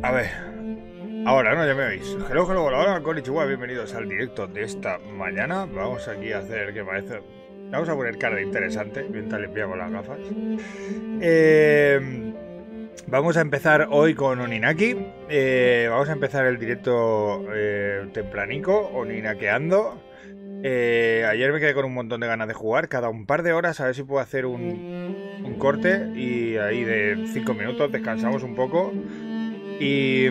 A ver, ahora, ¿no? Ya me veis. Hello, hello, hola, konnichiwa, bienvenidos al directo de esta mañana. Vamos aquí a hacer, ¿qué parece? Vamos a poner cara de interesante mientras limpiamos las gafas. Vamos a empezar hoy con Oninaki. Vamos a empezar el directo tempranico, oninakeando. Ayer me quedé con un montón de ganas de jugar. Cada un par de horas a ver si puedo hacer un corte. Y ahí de 5 minutos descansamos un poco. Y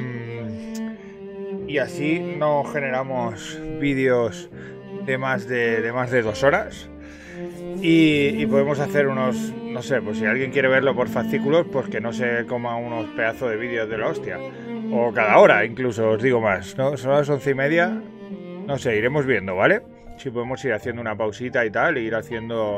así no generamos vídeos de más de 2 horas. Y podemos hacer unos, no sé, pues si alguien quiere verlo por fascículos, pues que no se coma unos pedazos de vídeos de la hostia. O cada hora, incluso, os digo más, ¿no? Son las 11:30. No sé, iremos viendo, ¿vale? Si podemos ir haciendo una pausita y tal, e ir haciendo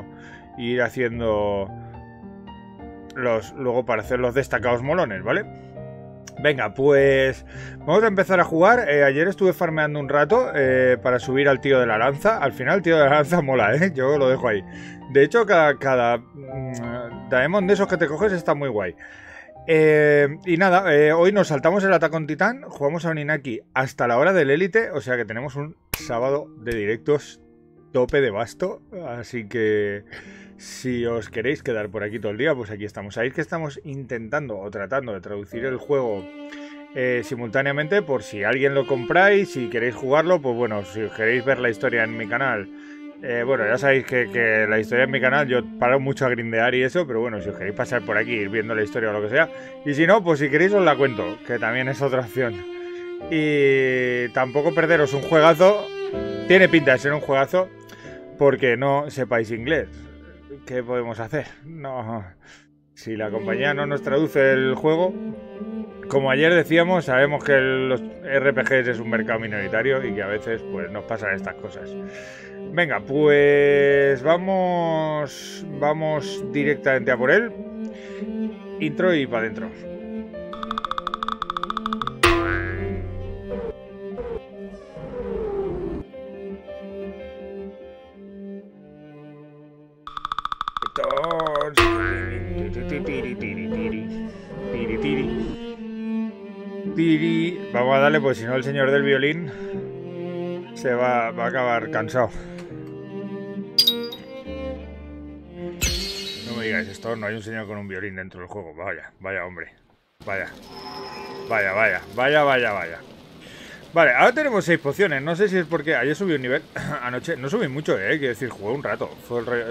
luego para hacer los destacados molones, ¿vale? Venga, pues vamos a empezar a jugar. Ayer estuve farmeando un rato para subir al tío de la lanza. Al final el tío de la lanza mola, ¿eh? Yo lo dejo ahí. De hecho, cada Daemon de esos que te coges está muy guay. Y nada, hoy nos saltamos el Attack on Titan. Jugamos a Oninaki hasta la hora del élite. O sea que tenemos un sábado de directos tope de basto. Así que si os queréis quedar por aquí todo el día, pues aquí estamos. Sabéis que estamos intentando o tratando de traducir el juego simultáneamente, por si alguien lo compráis, si queréis jugarlo, pues bueno, si os queréis ver la historia en mi canal. Bueno, ya sabéis que la historia en mi canal yo paro mucho a grindear y eso, pero bueno, si os queréis pasar por aquí, ir viendo la historia o lo que sea. Y si no, pues si queréis os la cuento, que también es otra opción. Y tampoco perderos un juegazo. Tiene pinta de ser un juegazo porque no sepáis inglés. ¿Qué podemos hacer? No, si la compañía no nos traduce el juego, como ayer decíamos, sabemos que los RPGs es un mercado minoritario y que a veces pues nos pasan estas cosas. Venga, pues vamos directamente a por él. Intro y para adentro. Vamos a darle, pues si no el señor del violín se va a acabar cansado. No me digáis esto, no hay un señor con un violín dentro del juego. Vaya hombre. Vaya. Vale, ahora tenemos 6 pociones. No sé si es porque ayer subí un nivel. Anoche no subí mucho, quiero decir, jugué un rato. Fue el rollo,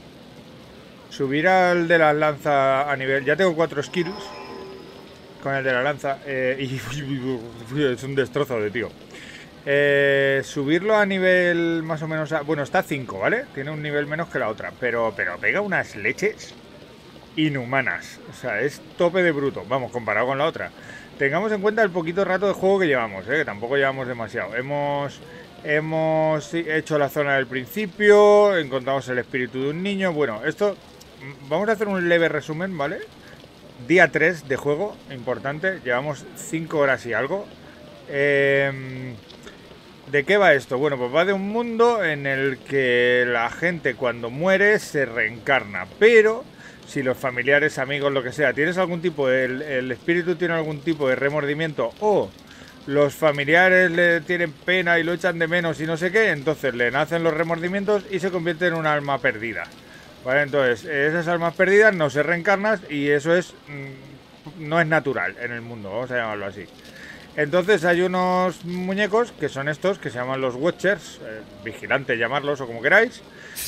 subir al de las lanzas a nivel. Ya tengo 4 skills con el de la lanza. Y es un destrozo de tío. Subirlo a nivel más o menos. Bueno, está a 5, ¿vale? Tiene un nivel menos que la otra. Pero pega unas leches inhumanas. O sea, es tope de bruto. Vamos, comparado con la otra. Tengamos en cuenta el poquito rato de juego que llevamos, que tampoco llevamos demasiado. Hemos hecho la zona del principio, encontramos el espíritu de un niño. Bueno, esto vamos a hacer un leve resumen, ¿vale? Día 3 de juego, importante. Llevamos 5 horas y algo. ¿De qué va esto? Bueno, pues va de un mundo en el que la gente cuando muere se reencarna, pero si los familiares, amigos, lo que sea, tienes algún tipo de, el espíritu tiene algún tipo de remordimiento o los familiares le tienen pena y lo echan de menos y no sé qué, entonces le nacen los remordimientos y se convierte en un alma perdida. Vale, entonces esas almas perdidas no se reencarnan y eso es no es natural en el mundo, vamos a llamarlo así. Entonces hay unos muñecos que son estos, que se llaman los Watchers, vigilantes llamarlos o como queráis,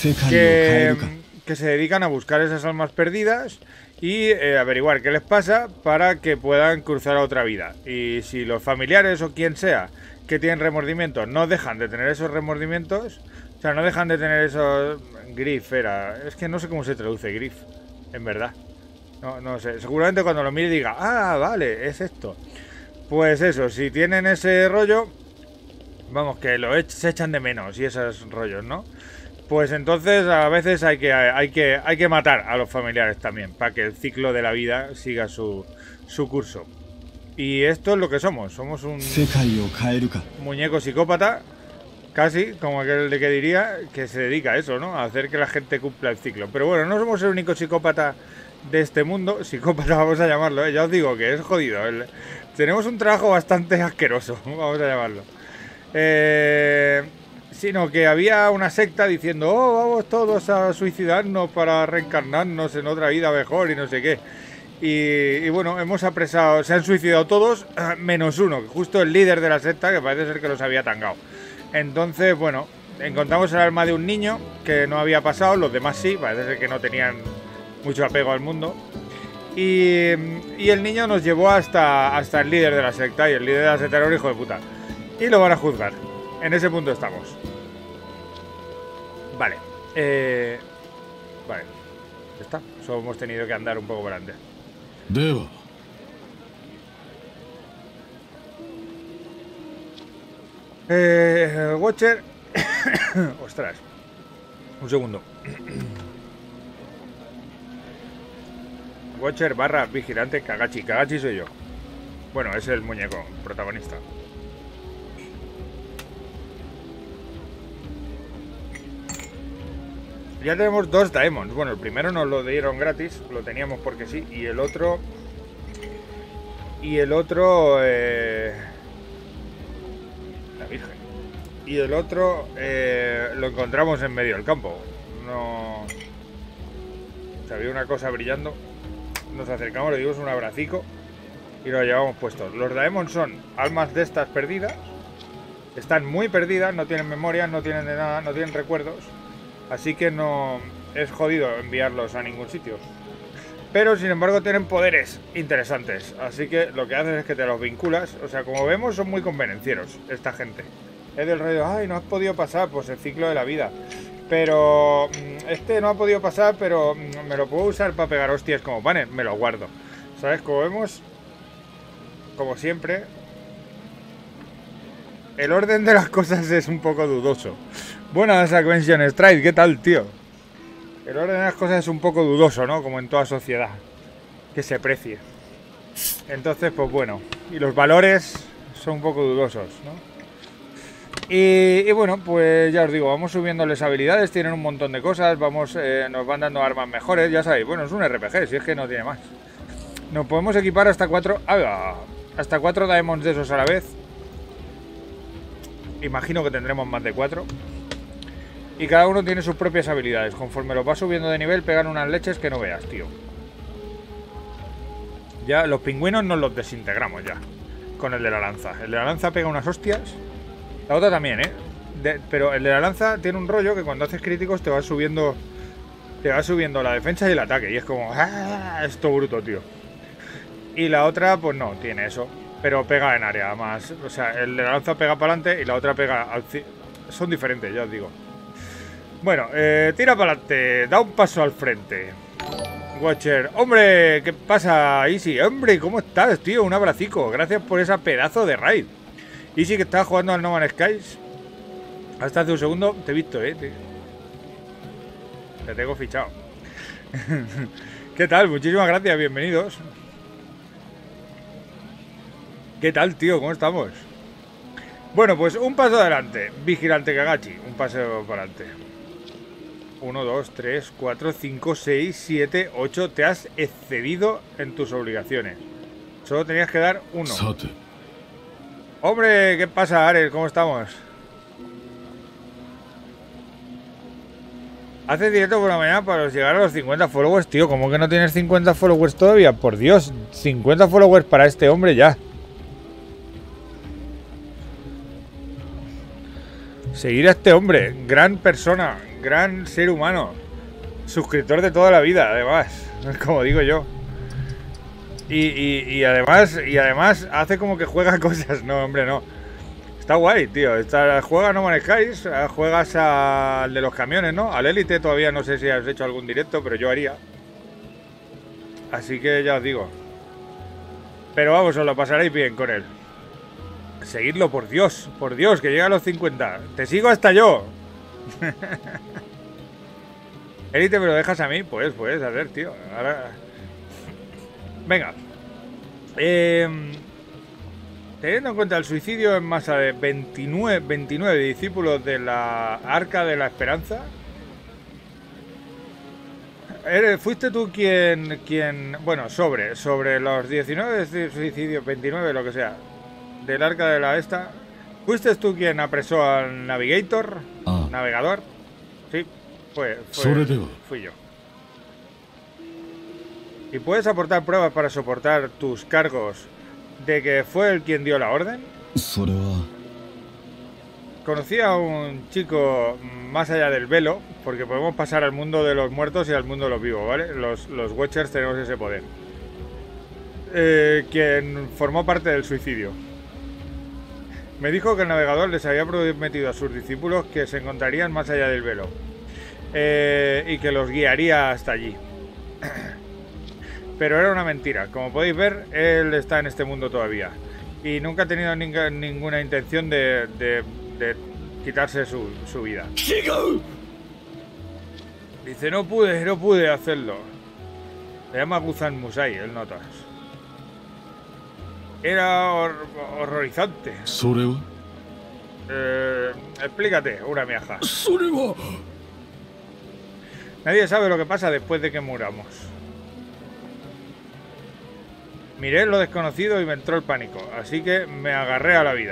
que se dedican a buscar esas almas perdidas y averiguar qué les pasa para que puedan cruzar a otra vida. Y si los familiares o quien sea que tienen remordimientos no dejan de tener esos remordimientos, o sea, no dejan de tener esos... Grief era... Es que no sé cómo se traduce Grief, en verdad. No sé, seguramente cuando lo mire diga, ah, vale, es esto. Pues eso, si tienen ese rollo, vamos, que se echan de menos y esos rollos, ¿no? Pues entonces a veces hay que matar a los familiares también, para que el ciclo de la vida siga su curso. Y esto es lo que somos un muñeco psicópata, casi, como aquel de que diría, que se dedica a eso, ¿no? A hacer que la gente cumpla el ciclo. Pero bueno, no somos el único psicópata de este mundo, psicópata vamos a llamarlo, ya os digo que es jodido. Tenemos un trabajo bastante asqueroso, vamos a llamarlo. Sino que había una secta diciendo, oh, vamos todos a suicidarnos para reencarnarnos en otra vida mejor y no sé qué. Y bueno, hemos apresado, se han suicidado todos, menos uno, justo el líder de la secta, que parece ser que los había tangado. Entonces, bueno, encontramos el alma de un niño que no había pasado, los demás sí, parece ser que no tenían mucho apego al mundo. Y el niño nos llevó hasta el líder de la secta, y el líder de la secta era un hijo de puta. Y lo van a juzgar. En ese punto estamos. Vale. Vale. Ya está. Solo hemos tenido que andar un poco por antes. Debo. Watcher. Ostras. Un segundo. Watcher barra vigilante Kagachi. Kagachi soy yo. Bueno, es el muñeco protagonista. Ya tenemos 2 Daemons. Bueno, el primero nos lo dieron gratis, lo teníamos porque sí. Y el otro... La Virgen. Y el otro lo encontramos en medio del campo. No... O sea, había una cosa brillando. Nos acercamos, le dimos un abracico y lo llevamos puestos. Los Daemons son almas de estas perdidas. Están muy perdidas, no tienen memoria, no tienen de nada, no tienen recuerdos. Así que no es jodido enviarlos a ningún sitio. Pero sin embargo tienen poderes interesantes. Así que lo que haces es que te los vinculas. O sea, como vemos son muy convenencieros esta gente. Es del rollo, ay, no has podido pasar, pues el ciclo de la vida. Pero este no ha podido pasar, pero me lo puedo usar para pegar hostias como panes. Me lo guardo. ¿Sabes? Como vemos, como siempre, el orden de las cosas es un poco dudoso. Buenas, Aquension Strike, ¿qué tal, tío? El orden de las cosas es un poco dudoso, ¿no? Como en toda sociedad. Que se precie. Entonces, pues bueno. Y los valores son un poco dudosos, ¿no? Y bueno, pues ya os digo, vamos subiéndoles habilidades, tienen un montón de cosas, nos van dando armas mejores, ya sabéis, bueno, es un RPG, si es que no tiene más. Nos podemos equipar hasta 4... hasta 4 Daemons de esos a la vez. Imagino que tendremos más de 4. Y cada uno tiene sus propias habilidades. Conforme los va subiendo de nivel, pegan unas leches que no veas, tío. Ya, los pingüinos nos los desintegramos ya. Con el de la lanza. El de la lanza pega unas hostias. La otra también, ¿eh? Pero el de la lanza tiene un rollo que cuando haces críticos te va subiendo la defensa y el ataque. Y es como... ¡ah! Esto bruto, tío. Y la otra, pues no, tiene eso. Pero pega en área más. O sea, el de la lanza pega para adelante y la otra pega al... Son diferentes, ya os digo. Bueno, tira para adelante. Da un paso al frente. Watcher. ¡Hombre! ¿Qué pasa, Easy? ¡Hombre! ¿Cómo estás, tío? Un abracico. Gracias por esa pedazo de raid. Easy, que estaba jugando al No Man's Skies. Hasta hace un segundo te he visto, tío. Te tengo fichado. ¿Qué tal? Muchísimas gracias, bienvenidos. ¿Qué tal, tío? ¿Cómo estamos? Bueno, pues un paso adelante. Vigilante Kagachi. Un paso para adelante. 1, 2, 3, 4, 5, 6, 7, 8. Te has excedido en tus obligaciones. Solo tenías que dar 1. Hombre, ¿qué pasa, Ares? ¿Cómo estamos? Haces directo por la mañana para llegar a los 50 followers, tío. ¿Cómo que no tienes 50 followers todavía? Por Dios, 50 followers para este hombre ya. Seguir a este hombre, gran persona, gran ser humano, suscriptor de toda la vida, además, como digo yo. Y además hace como que juega cosas. No, hombre, no. Está guay, tío. Juega No Man's Skies, juegas al de los camiones, ¿no? Al Elite todavía no sé si has hecho algún directo, pero yo haría. Así que ya os digo. Pero vamos, os lo pasaréis bien con él. Seguidlo, por Dios, que llega a los 50. Te sigo hasta yo. Elite, ¿me lo dejas a mí? Pues, a ver, tío. Ahora... Venga. Teniendo en cuenta el suicidio en masa de 29 discípulos de la Arca de la Esperanza, Fuiste tú quien bueno, sobre los 19 suicidios, 29, lo que sea, del arca de la esta, ¿fuiste tú quien apresó al navegador? Sí, fui yo. ¿Y puedes aportar pruebas para soportar tus cargos de que fue él quien dio la orden? Conocí a un chico más allá del velo, porque podemos pasar al mundo de los muertos y al mundo de los vivos, ¿vale? Los Watchers tenemos ese poder. Quien formó parte del suicidio. Me dijo que el navegador les había prometido a sus discípulos que se encontrarían más allá del velo. Y que los guiaría hasta allí. Pero era una mentira. Como podéis ver, él está en este mundo todavía. Y nunca ha tenido ninguna intención de quitarse su vida. Dice, no pude hacerlo. Se llama Guzan Musai, el notas. Era horrorizante. Explícate, una miaja. Nadie sabe lo que pasa después de que muramos. Miré lo desconocido y me entró el pánico, así que me agarré a la vida.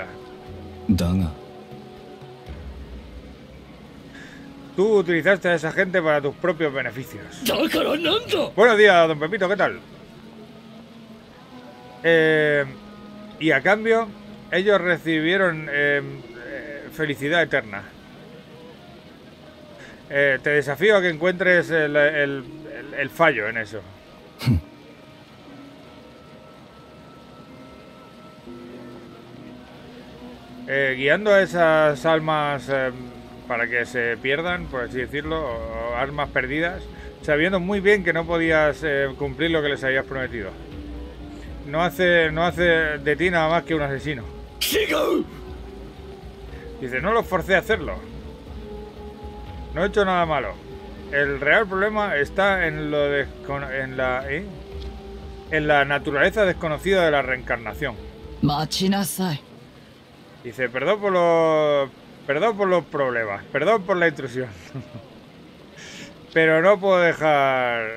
Tú utilizaste a esa gente para tus propios beneficios. Buenos días, don Pepito, ¿qué tal? Y a cambio, ellos recibieron felicidad eterna. Te desafío a que encuentres el fallo en eso. Guiando a esas almas para que se pierdan, por así decirlo, o almas perdidas, sabiendo muy bien que no podías cumplir lo que les habías prometido. No hace de ti nada más que un asesino. Dice, no los forcé a hacerlo. No he hecho nada malo. El real problema está en la naturaleza desconocida de la reencarnación. Dice, perdón por los problemas, perdón por la intrusión. Pero no puedo dejar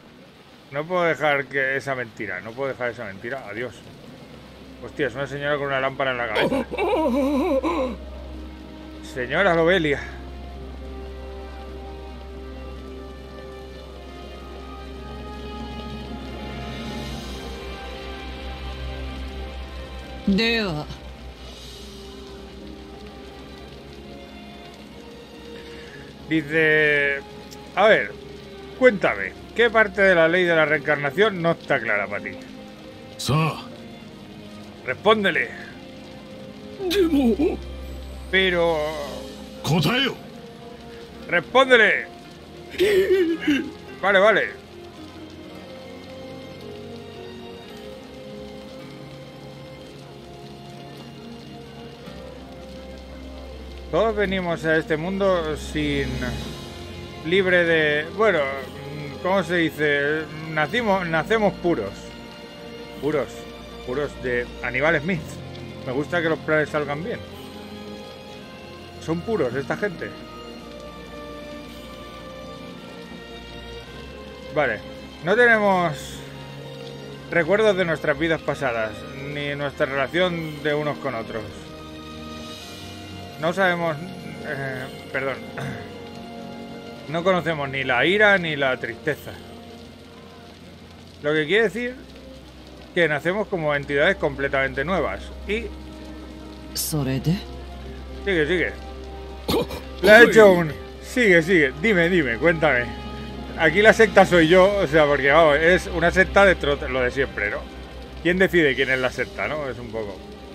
que esa mentira, adiós. Hostia, es una señora con una lámpara en la cabeza. Señora Lobelia. Dice, a ver, cuéntame, ¿qué parte de la ley de la reencarnación no está clara para ti? Respóndele. Pero... Respóndele. Vale. Todos venimos a este mundo libre de... Bueno, ¿cómo se dice? Nacemos puros. Puros de Aníbal Smith. Me gusta que los planes salgan bien. Son puros esta gente. Vale. No tenemos recuerdos de nuestras vidas pasadas, ni nuestra relación de unos con otros. No sabemos... perdón. No conocemos ni la ira ni la tristeza. Lo que quiere decir que nacemos como entidades completamente nuevas. Y... Sigue. Le ha hecho un... Sigue. Dime, cuéntame. Aquí la secta soy yo, o sea, porque vamos, es una secta de lo de siempre, ¿no? ¿Quién decide quién es la secta, no? Es un poco...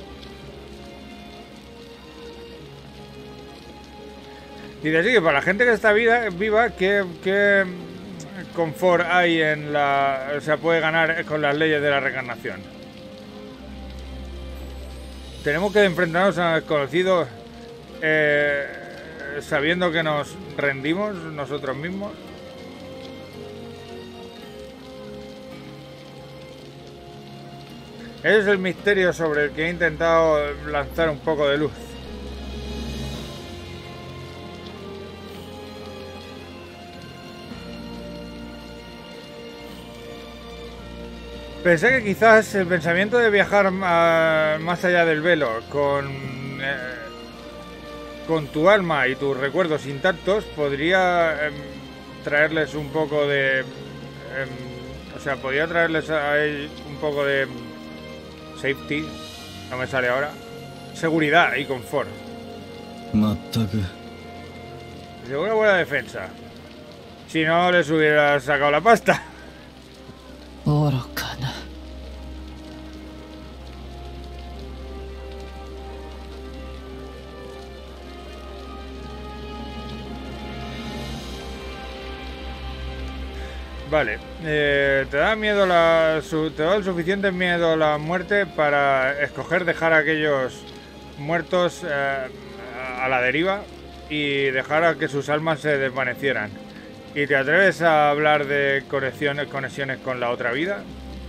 Dice así que para la gente que está viva, ¿qué confort hay en la... O sea, puede ganar con las leyes de la reencarnación? Tenemos que enfrentarnos a desconocidos sabiendo que nos rendimos nosotros mismos. Ese es el misterio sobre el que he intentado lanzar un poco de luz. Pensé que quizás el pensamiento de viajar más allá del velo con tu alma y tus recuerdos intactos podría traerles un poco de... o sea, podría traerles a él un poco de safety, no me sale ahora, seguridad y confort. Seguro buena defensa. Si no, les hubiera sacado la pasta. Vale, te da miedo te da el suficiente miedo la muerte para escoger dejar a aquellos muertos a la deriva y dejar a que sus almas se desvanecieran. ¿Y te atreves a hablar de conexiones con la otra vida?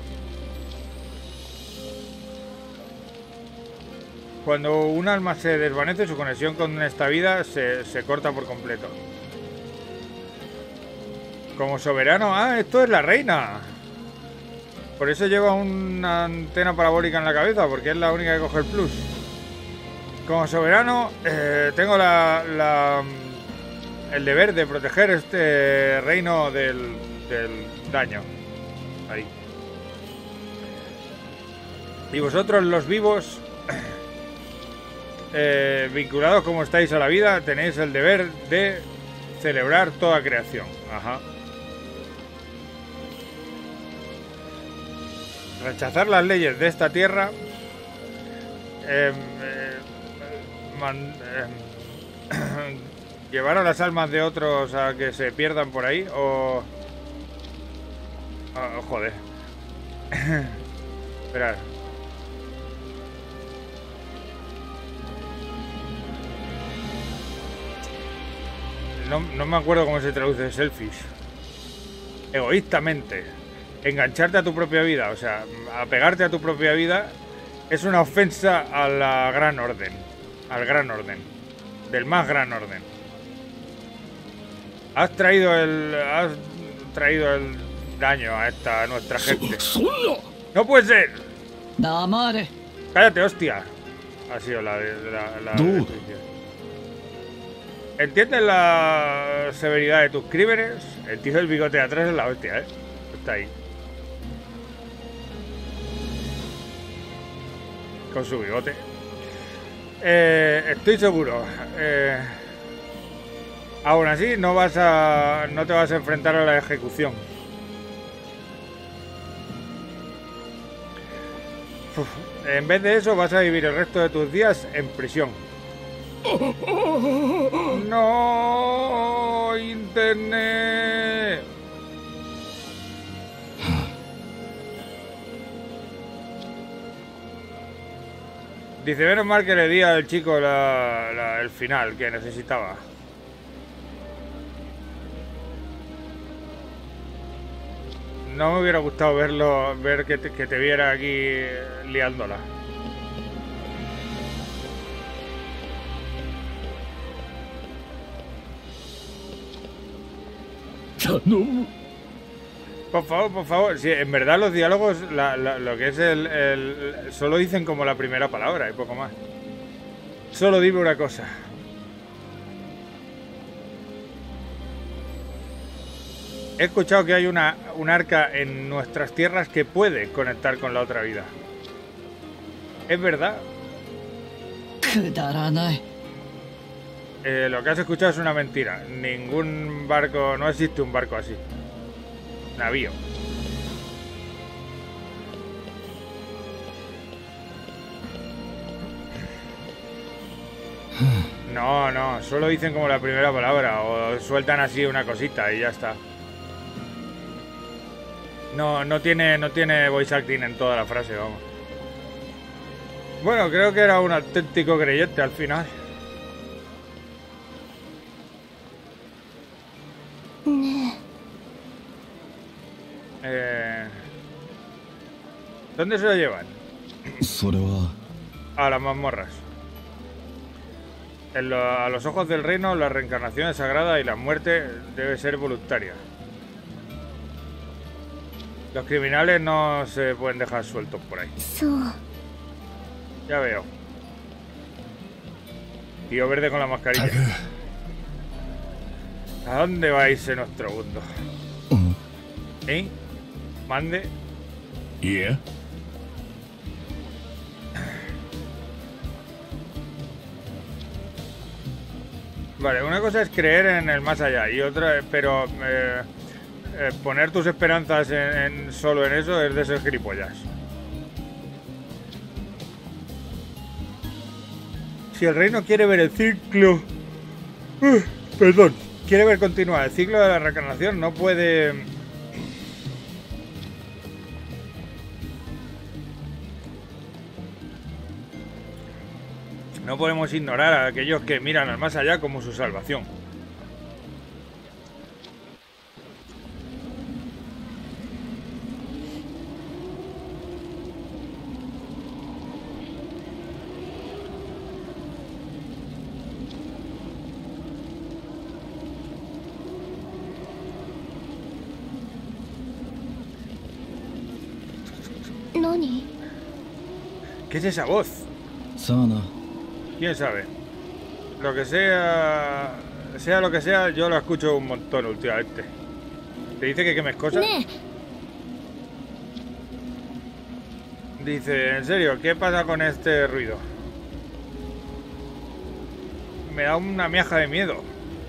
Cuando un alma se desvanece, su conexión con esta vida se corta por completo. Como soberano... ¡Ah, esto es la reina! Por eso lleva una antena parabólica en la cabeza, porque es la única que coge el plus. Como soberano, tengo el deber de proteger este reino del daño. Ahí. Y vosotros, los vivos, vinculados como estáis a la vida, tenéis el deber de celebrar toda creación. Ajá. Rechazar las leyes de esta tierra, llevar a las almas de otros a que se pierdan por ahí o... Oh, joder. Esperad. No me acuerdo cómo se traduce selfish. Egoístamente. Engancharte a tu propia vida, o sea, apegarte a tu propia vida es una ofensa a la gran orden. Al gran orden. Del más gran orden. Has traído el daño a nuestra gente. ¡No puede ser! ¡Cállate, hostia! Ha sido la ¿Entiendes la severidad de tus crímenes? El tío del bigote de atrás es la hostia, ¿eh? Está ahí. Con su bigote. Estoy seguro. Aún así, no te vas a enfrentar a la ejecución. En vez de eso, vas a vivir el resto de tus días en prisión. ¡No! ¡Internet! Dice, menos mal que le di al chico el final que necesitaba. No me hubiera gustado ver que te viera aquí liándola. Por favor, si en verdad los diálogos, lo que es solo dicen como la primera palabra y poco más. Solo dime una cosa. He escuchado que hay un arca en nuestras tierras que puede conectar con la otra vida. ¿Es verdad? Lo que has escuchado es una mentira. Ningún barco, no existe un barco así. Navío. No, solo dicen como la primera palabra o sueltan así una cosita y ya está. No tiene voice acting en toda la frase, vamos. Bueno, creo que era un auténtico creyente al final. ¿Dónde se lo llevan? A las mazmorras. A los ojos del reino, la reencarnación es sagrada y la muerte debe ser voluntaria. Los criminales no se pueden dejar sueltos por ahí. Ya veo. Tío verde con la mascarilla. ¿A dónde vais en nuestro mundo? ¿Eh? ¿Mande? Yeah. Vale, una cosa es creer en el más allá y otra, pero poner tus esperanzas solo en eso es de ser gilipollas. Si el rey no quiere ver el ciclo... perdón. Quiere ver continuar el ciclo de la reencarnación, no puede... No podemos ignorar a aquellos que miran al más allá como su salvación. ¿Qué es esa voz? ¿Quién sabe? Lo que sea... Sea lo que sea, yo lo escucho un montón últimamente. ¿Te dice que quemes cosas? Dice, en serio, ¿qué pasa con este ruido? Me da una miaja de miedo.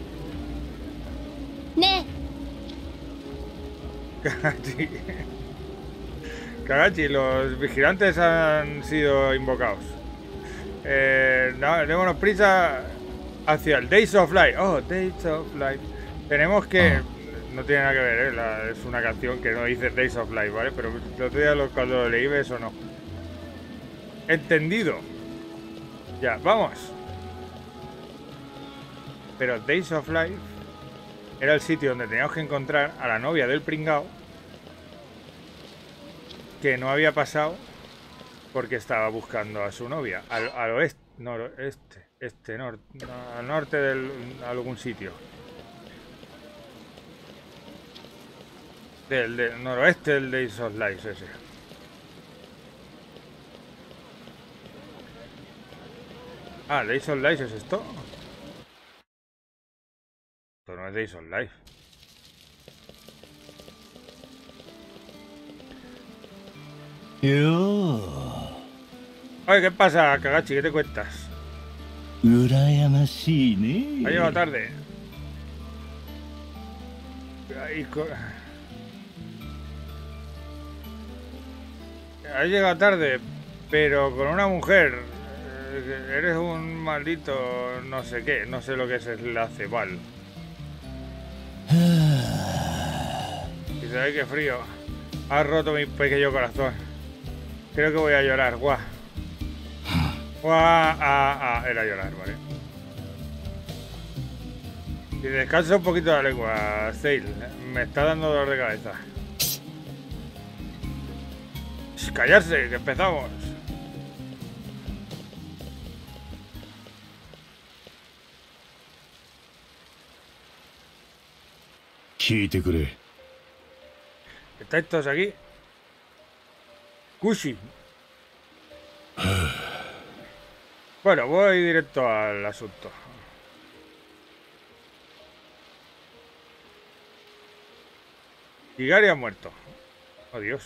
Kagachi. Kagachi, los vigilantes han sido invocados. No, démonos prisa hacia el Days of Light. Oh, Days of Light. Tenemos que... No tiene nada que ver, es una canción que no dice Days of Light, ¿vale? Pero el otro día cuando lo leí eso no. Entendido. Ya, vamos. Pero Days of Life era el sitio donde teníamos que encontrar a la novia del pringao que no había pasado porque estaba buscando a su novia al oeste, noroeste, al norte de algún sitio. Del noroeste del Days of Life ese. Ah, Days of Life es esto. Esto no es Days of Life. Oye, ¿qué pasa, Kagachi? ¿Qué te cuentas? Ha llegado tarde. Ha llegado tarde, pero con una mujer. Eres un maldito no sé qué. No sé lo que es el hace mal. Dice, ay, qué frío. Has roto mi pequeño corazón. Creo que voy a llorar, guau. Era llorar, vale. Y descansa un poquito la lengua, Zale. Me está dando dolor de cabeza. Callarse, que empezamos. ¿Estáis todos aquí? Kushi. Bueno, voy directo al asunto. Higari ha muerto. Oh, Dios.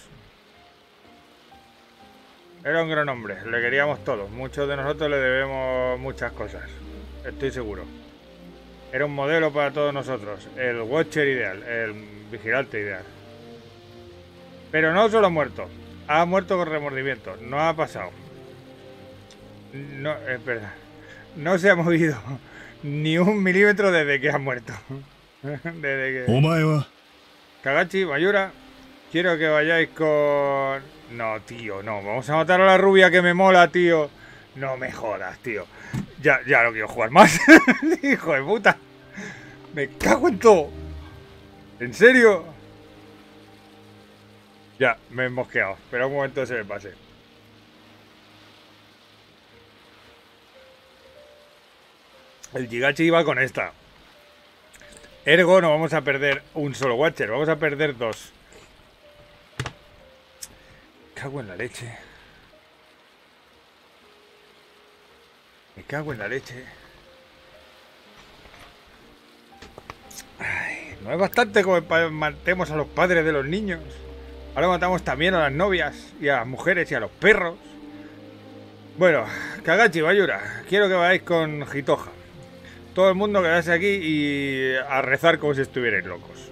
Era un gran hombre, le queríamos todos. Muchos de nosotros le debemos muchas cosas. Estoy seguro. Era un modelo para todos nosotros. El Watcher ideal, el vigilante ideal. Pero no solo ha muerto. Ha muerto con remordimiento. No ha pasado. No, es verdad. No se ha movido ni un milímetro desde que ha muerto. Desde que... Kagachi, Mayura, quiero que vayáis con... No, tío, no. Vamos a matar a la rubia que me mola, tío. No me jodas, tío. Ya no quiero jugar más. Hijo de puta. Me cago en todo. ¿En serio? Ya, me he mosqueado. Espera un momento que se me pase. El Jigachi iba con esta. Ergo no vamos a perder un solo Watcher. Vamos a perder dos. cago en la leche. Me cago en la leche. Ay, no es bastante como matemos a los padres de los niños. Ahora matamos también a las novias y a las mujeres y a los perros. Bueno, Kagachi, Bayura, quiero que vayáis con Hitoja. Todo el mundo quedarse aquí y a rezar como si estuvierais locos.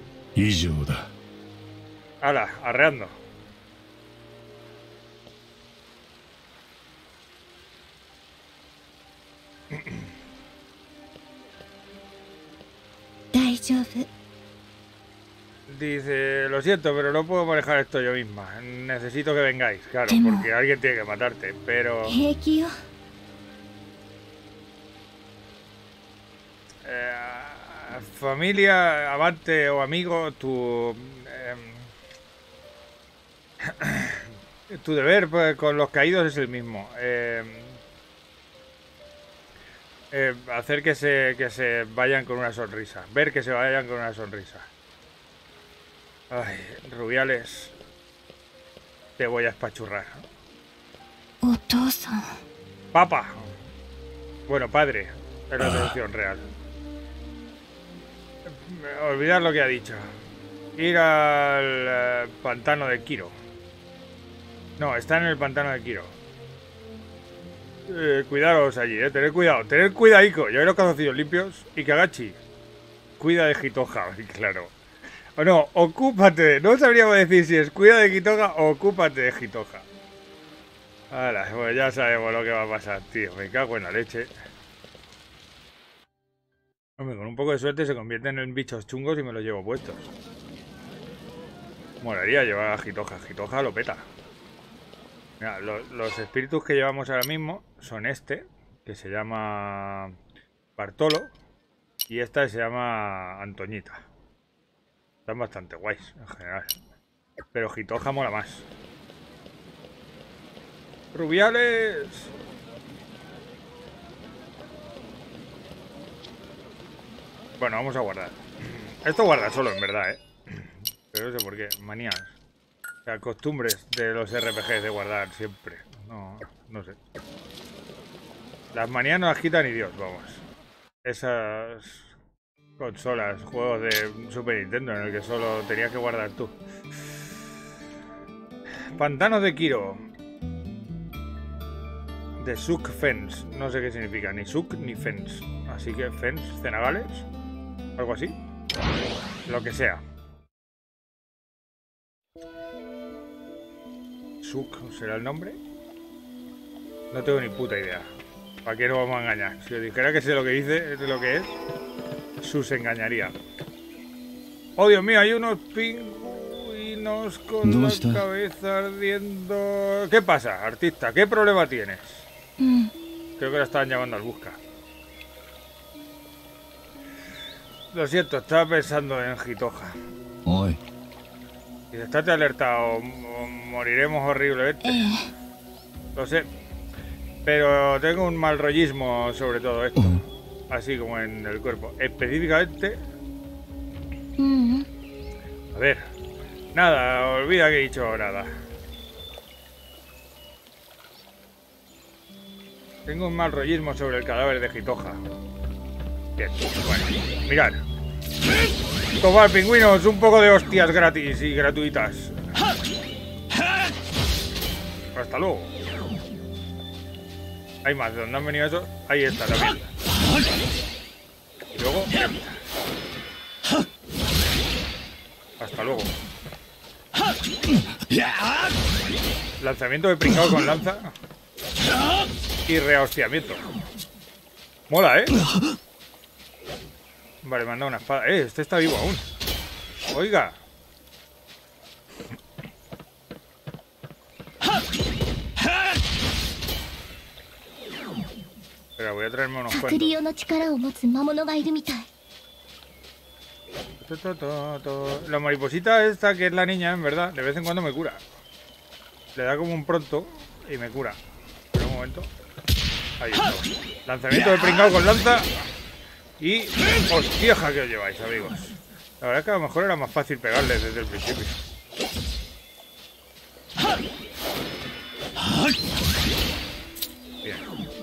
Hala, arreando. Dice, lo siento, pero no puedo manejar esto yo misma. Necesito que vengáis, claro, porque alguien tiene que matarte, pero... familia, amante o amigo, tu deber pues, con los caídos es el mismo. Hacer que se vayan con una sonrisa. Ver que se vayan con una sonrisa. Ay, Rubiales, te voy a espachurrar. Papa. Bueno, padre, es la traducción real. Olvidar lo que ha dicho. Ir al pantano de Kiro. No, está en el pantano de Kiro. Cuidaros allí, tened cuidado. Tened cuidadico. Llevad los calzoncillos limpios. Y Kagachi, cuida de Hitoja, claro. O no, ocúpate. No sabríamos decir si es cuida de Hitoja o ocúpate de Hitoja. Hala, pues ya sabemos lo que va a pasar, tío. Me cago en la leche. Hombre, con un poco de suerte se convierten en bichos chungos y me los llevo puestos. Molaría llevar a Hitoja. Hitoja lo peta. Mira, los espíritus que llevamos ahora mismo son este, que se llama Bartolo, y esta se llama Antoñita. Están bastante guays, en general. Pero Hitoja mola más. ¡Rubiales! Bueno, vamos a guardar. Esto guarda solo, en verdad, ¿eh? Pero no sé por qué. Manías. O sea, costumbres de los RPGs de guardar siempre. No sé. Las manías no las quita ni Dios, vamos. Esas consolas, juegos de Super Nintendo en el que solo tenías que guardar tú. Pantanos de Kiro. De Suk Fence. No sé qué significa, ni Suk ni Fence. Así que Fence, Cenagales. Algo así. Lo que sea. Suk será el nombre. No tengo ni puta idea. ¿Para qué nos vamos a engañar? Si os dijera que sé lo que dice, es lo que es, Sus engañaría. Oh, Dios mío, hay unos pingüinos con la cabeza ardiendo. ¿Qué pasa, artista? ¿Qué problema tienes? Creo que la estaban llamando al busca. Lo siento, estaba pensando en Hitoja. Y estate alertado, moriremos horriblemente. Lo sé. Pero tengo un mal rollismo sobre todo esto. Así como en el cuerpo. Específicamente... A ver. Nada, olvida que he dicho nada. Tengo un mal rollismo sobre el cadáver de Hitoja. Bien, bueno, mirad. Tomad, pingüinos, un poco de hostias gratis y gratuitas. Hasta luego. Hay más, ¿de dónde han venido eso? Ahí está también. Y luego... Hasta luego. Lanzamiento de pringao con lanza. Y rehostiamiento. Mola, ¿eh? Vale, me han dado una espada. Este está vivo aún. Oiga. Espera, voy a traerme unos cuantos. La mariposita esta, que es la niña, en verdad, de vez en cuando me cura. Le da como un pronto y me cura. Espera un momento. Ahí está. Lanzamiento de pringao con lanza. Y... ¡hostieja que os lleváis, amigos! La verdad es que a lo mejor era más fácil pegarles desde el principio. Bien.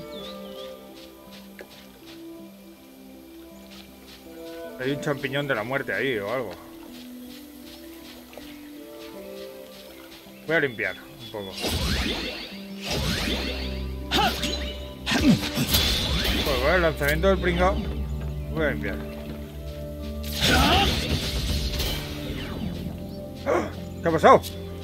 Hay un champiñón de la muerte ahí o algo. Voy a limpiar un poco. Pues bueno, el lanzamiento del pringao. Voy a limpiar. ¡Ah! ¿Qué ha pasado?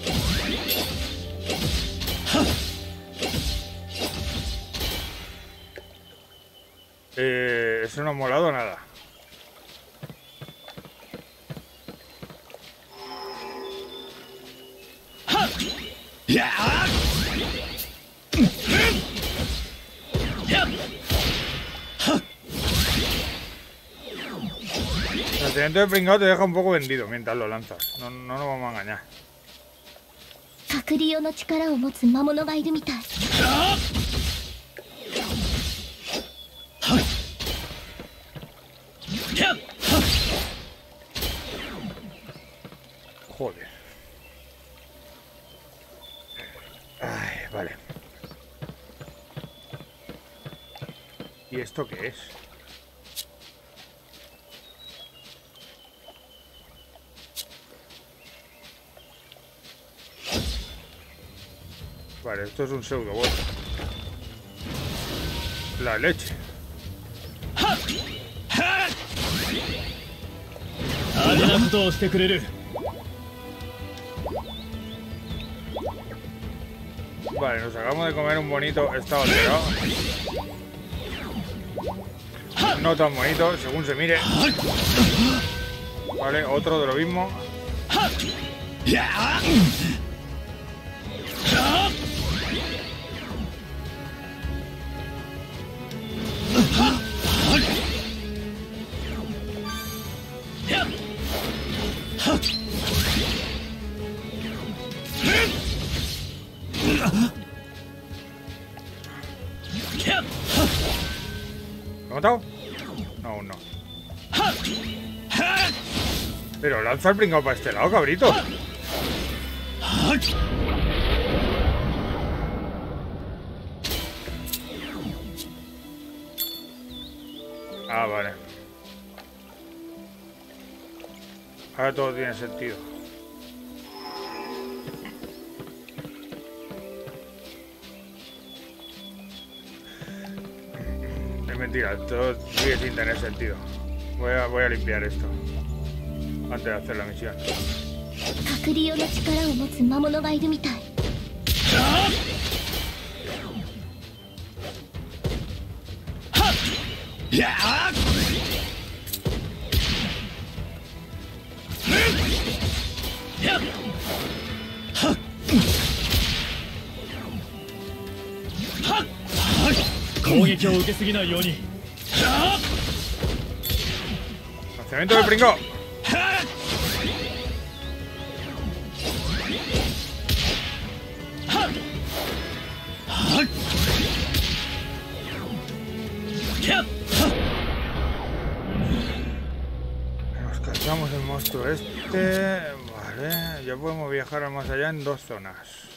Eso no ha molado nada. El lanzamiento de pringao te deja un poco vendido mientras lo lanzas. No nos vamos a engañar. 隔離用の力を持つ魔物がいるみたい。 Joder. Ay, vale. ¿Y esto qué es? Vale, esto es un pseudobot. La leche. Vale, nos acabamos de comer un bonito. Está alterado. No tan bonito, según se mire. Vale, otro de lo mismo. ¿Lo he matado? No, aún no. Pero lanza el pringao para este lado, cabrito. Ah, vale. Ahora todo tiene sentido. Es mentira, todo sigue sin tener sentido. Voy a limpiar esto antes de hacer la misión. 隔離用の力を持つ魔物がいるみたい。 攻撃を受けすぎないように。 Lanzamiento del pringao. Nos cazamos el monstruo este. Vale, ya podemos viajar al más allá en 2 zonas.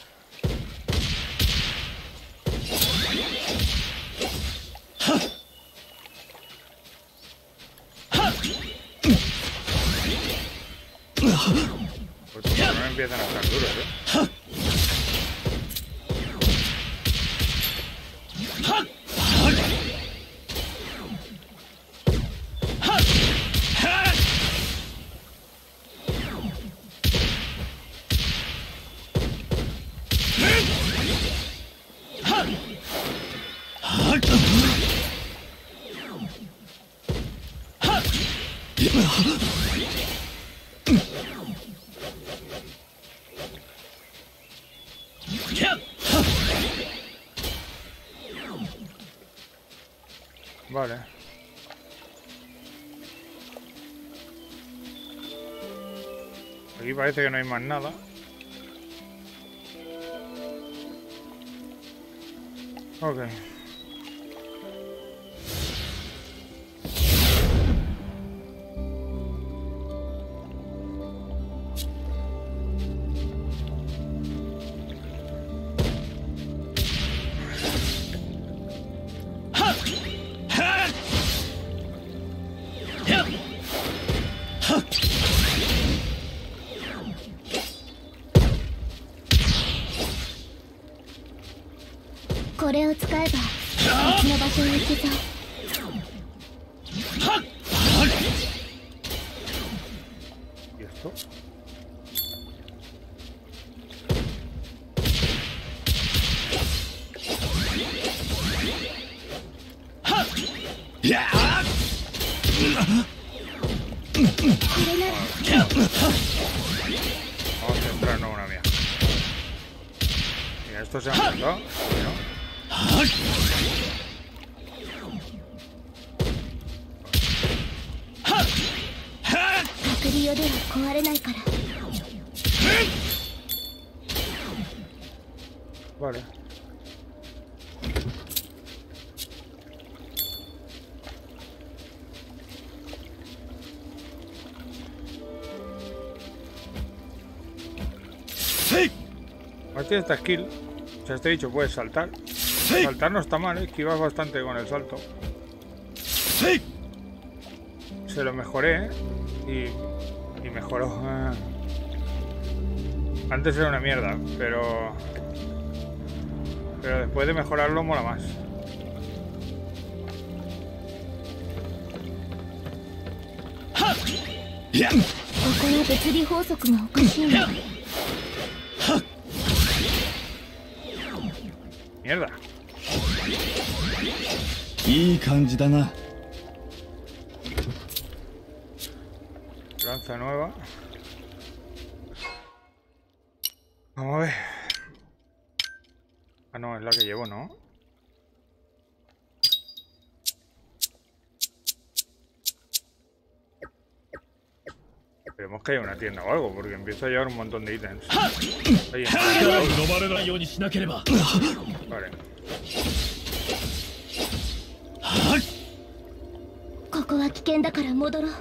Pues por no empiezan a estar duros, ¿eh? Vale. Aquí parece que no hay más nada. Ok. を使えば別の場所へ行けそう。 ¿Y esto? Vamos a centrarnos en una mía. Mira, esto se ha matado. Sakurio では壊れないから。 Vale. Aquí tiene esta skill. O sea, este bicho puede saltar. Saltar no está mal, esquivas bastante con el salto. Se lo mejoré, y mejoró. Antes era una mierda, pero después de mejorarlo mola más. ここは物理法則がおかしいの。 Mierda. いい感じだな。 Lanza nueva. Vamos a ver. Ah, no, es la que llevo, ¿no? Esperemos que haya una tienda o algo, porque empiezo a llevar un montón de ítems. Ahí en vale. ここは危険だから戻ろう。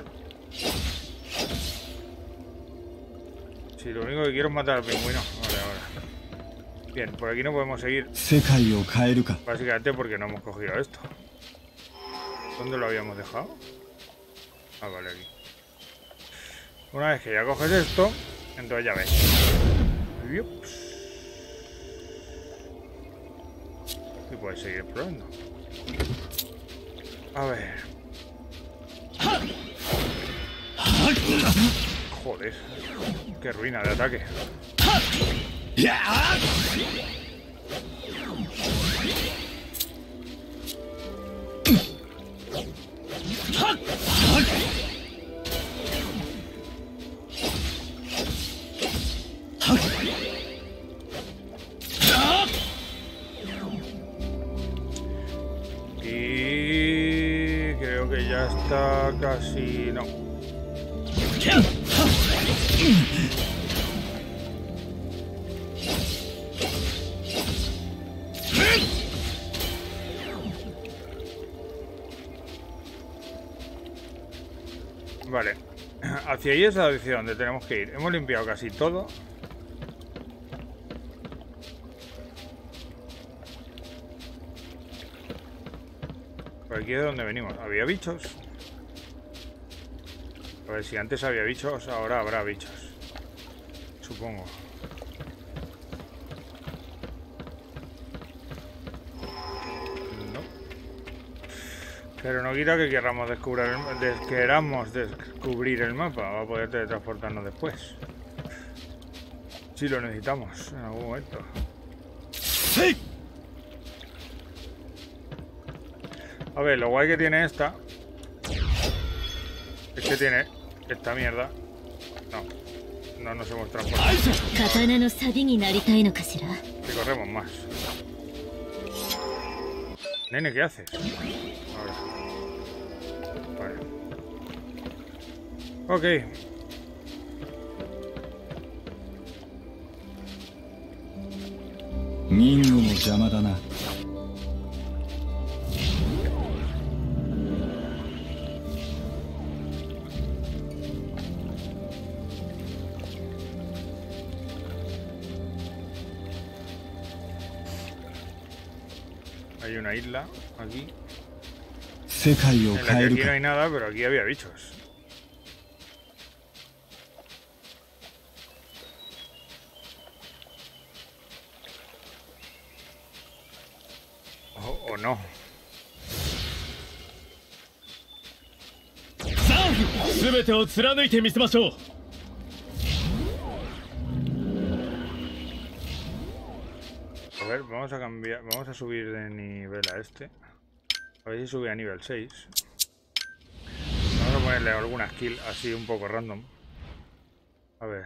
Si lo único que quiero es matar al pingüino. Vale, ahora. Bien, por aquí no podemos seguir. 世界を変えるか。 Básicamente porque no hemos cogido esto. ¿Dónde lo habíamos dejado? Ah, vale, aquí. Una vez que ya coges esto, entonces ya ves. Yups. Y puedes seguir explorando. A ver. Joder. Qué ruina de ataque. Y creo que ya está casi... no. Vale, hacia ahí es hacia donde tenemos que ir. Hemos limpiado casi todo. Por aquí es de donde venimos. ¿Había bichos? A ver, si antes había bichos, ahora habrá bichos. Supongo. No. Pero no quita que queramos descubrir el mapa. Va a poder teletransportarnos después. Si lo necesitamos en algún momento. ¡Sí! A ver, lo guay que tiene esta es que tiene esta mierda. No nos hemos transportado. 刀のサビになりたいのかしら。 Que corremos más. Nene, ¿qué haces? Ahora. Vale. Ok. Niñoも邪魔だな。 Hay una isla aquí. 世界を En la 変 que える aquí no か。 hay nada, pero aquí había bichos. O no. さあ全てを貫いてみせましょう。 A ver, vamos a cambiar, vamos a subir de nivel a este. A ver si sube a nivel 6. Vamos a ponerle alguna skill así un poco random. A ver.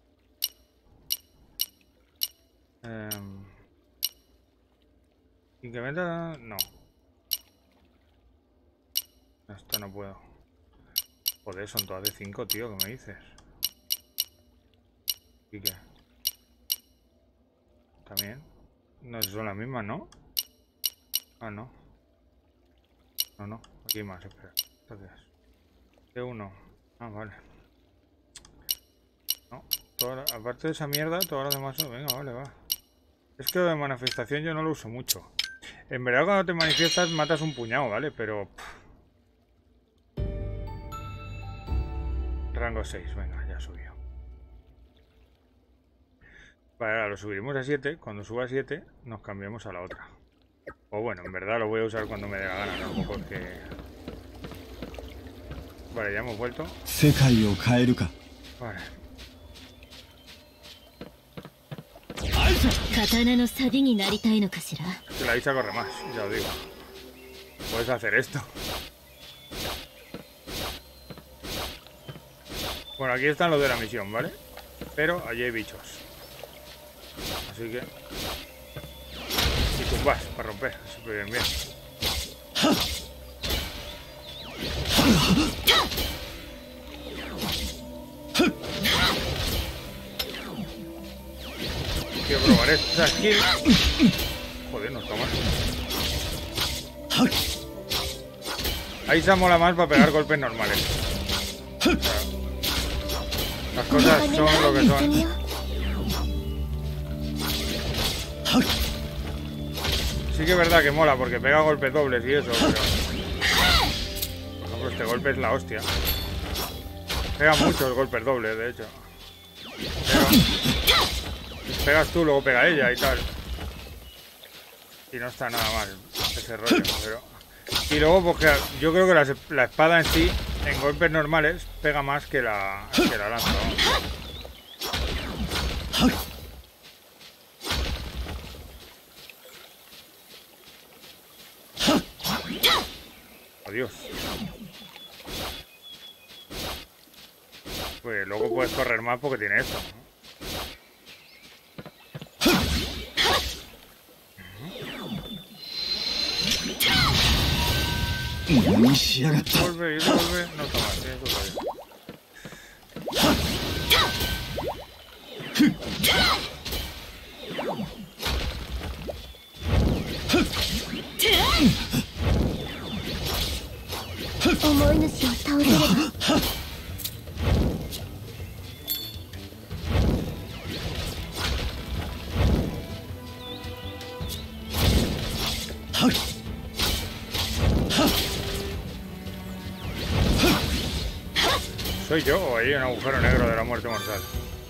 Incrementa... No. Esto no puedo. Joder, son todas de 5, tío, ¿qué me dices? ¿Y qué? También. No, son las mismas, ¿no? Ah, no. No, no. Aquí hay más, espera. Entonces. T1. Ah, vale. No. Aparte de esa mierda, todas las demás son... Venga, vale, va. Es que de manifestación yo no lo uso mucho. En verdad cuando te manifiestas matas un puñado, ¿vale? Pero... Rango 6, venga, ya subió. Vale, ahora lo subiremos a 7. Cuando suba a 7 nos cambiamos a la otra. O bueno, en verdad lo voy a usar cuando me dé la gana, tampoco es que... Vale, ya hemos vuelto. 世界を変えるか Vale. 刀のサビになりたいのかしら。 Que la Isa corre más, ya os digo. Puedes hacer esto. Bueno, aquí están los de la misión, ¿vale? Pero allí hay bichos. Así que... Y tumbas para romper. Súper bien, bien. Quiero probar esta skill. Joder, no está mal. Ahí se mola más para pegar golpes normales. O sea, las cosas son lo que son. Sí que es verdad que mola porque pega golpes dobles y eso, pero... Por ejemplo, este golpe es la hostia. Pega muchos golpes dobles, de hecho. Pegas tú, luego pega ella y tal. Y no está nada mal ese rollo, pero... Y luego, porque yo creo que la espada en sí, en golpes normales, pega más que la lanza, vamos. Adiós. Pues luego puedes correr más porque tiene esto, ¿no? Vuelve y vuelve. No está mal, tiene su rollo. ¿Soy yo o hay un agujero negro de la muerte mortal?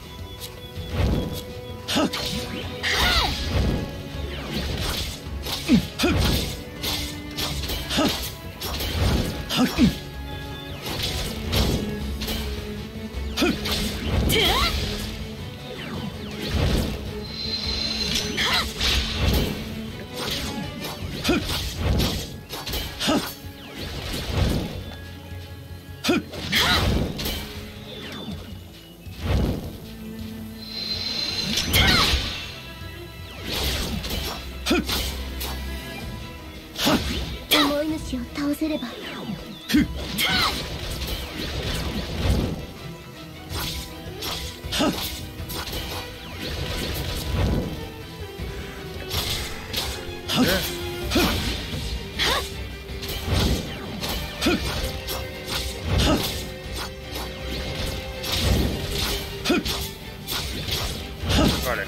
Vale.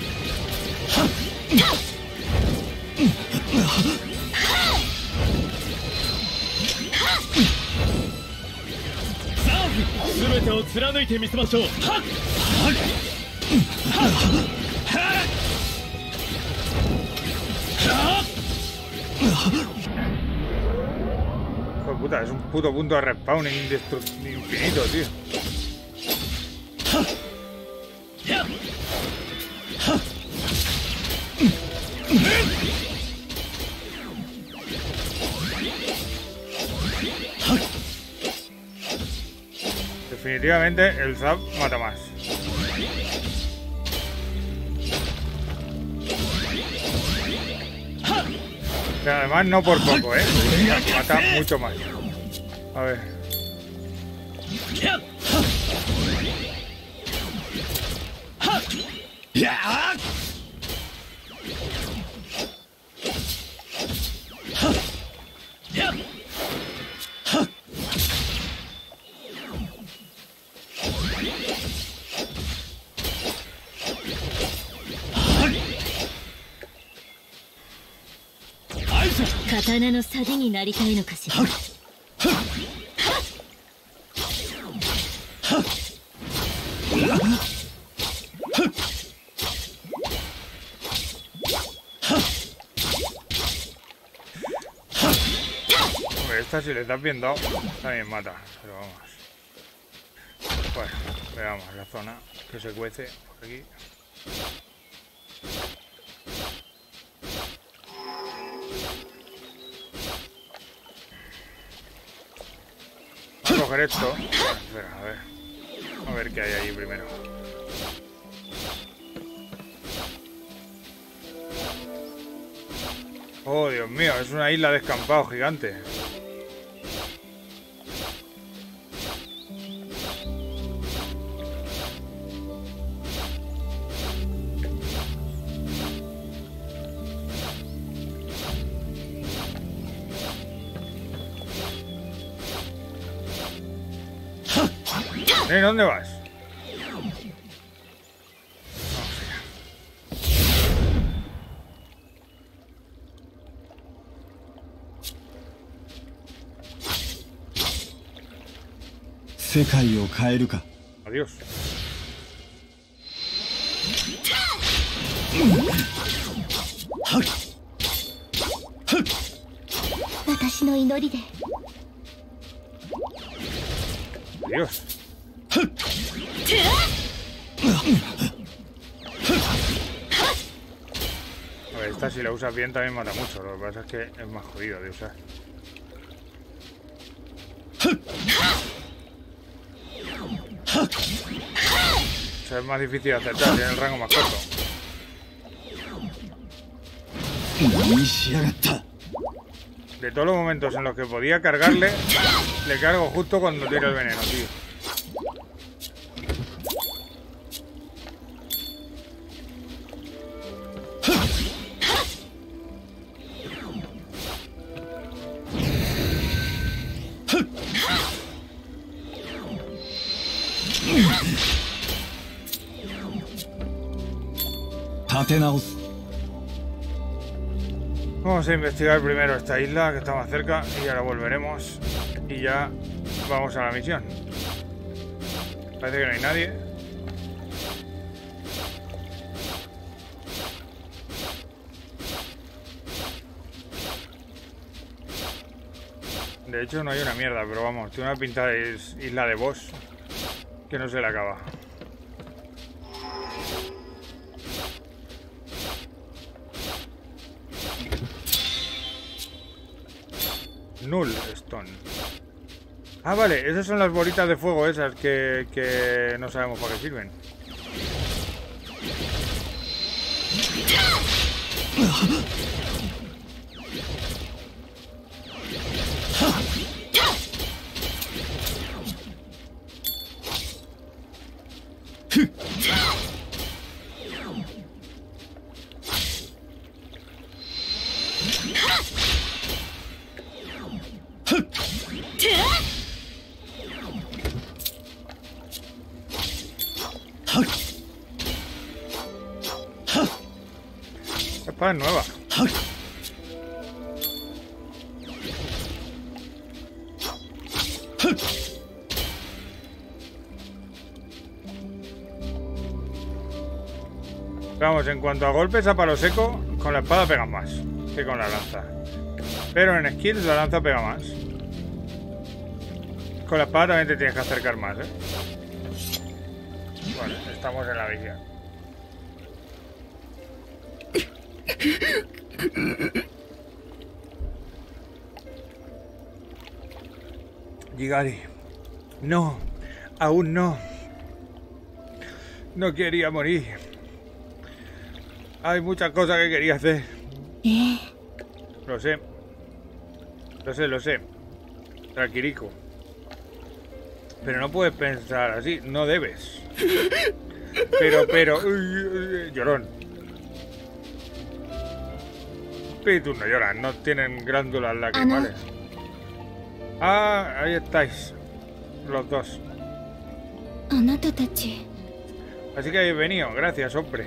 Hijo de puta, es un puto punto de respawn infinito, tío. Definitivamente el zap mata más. Pero además no por poco, mata mucho más. A ver. 刀のサビになりたいのかしら。 Hombre, esta si le estás viendo también mata, pero vamos. Bueno, veamos la zona que se cuece por aquí. Voy a coger esto. Espera, a ver. A ver qué hay ahí primero. Oh, Dios mío, es una isla de descampado gigante. ¿Dónde vas? Vamos allá. 世界を変えるか。 Adiós. 私の祈りで。 Adiós. A ver, esta si la usas bien también mata mucho. Lo que pasa es que es más jodido de usar. O sea, es más difícil de acertar, tiene el rango más corto. 何しやがった。 De todos los momentos en los que podía cargarle, le cargo justo cuando tira el veneno, tío. Vamos a investigar primero esta isla que está más cerca y ahora volveremos y ya vamos a la misión. Parece que no hay nadie. De hecho no hay una mierda, pero vamos, tiene una pinta de isla de boss que no se le acaba. Null Stone. Ah, vale, esas son las bolitas de fuego esas que no sabemos para qué sirven. La espada es nueva. Vamos, en cuanto a golpes a palo seco, con la espada pegan más que con la lanza. Pero en skills la lanza pega más. Con la espada también te tienes que acercar más, ¿eh? Vale, estamos en la visión. Yigari. No, aún no. No quería morir. Hay muchas cosas que quería hacer. Lo sé. Lo sé. Tranquilico. Pero no puedes pensar así, no debes. Pero... llorón. Espíritus no lloran, no tienen glándulas lacrimales. Ah, ahí estáis. Los dos. Así que habéis venido, gracias, hombre.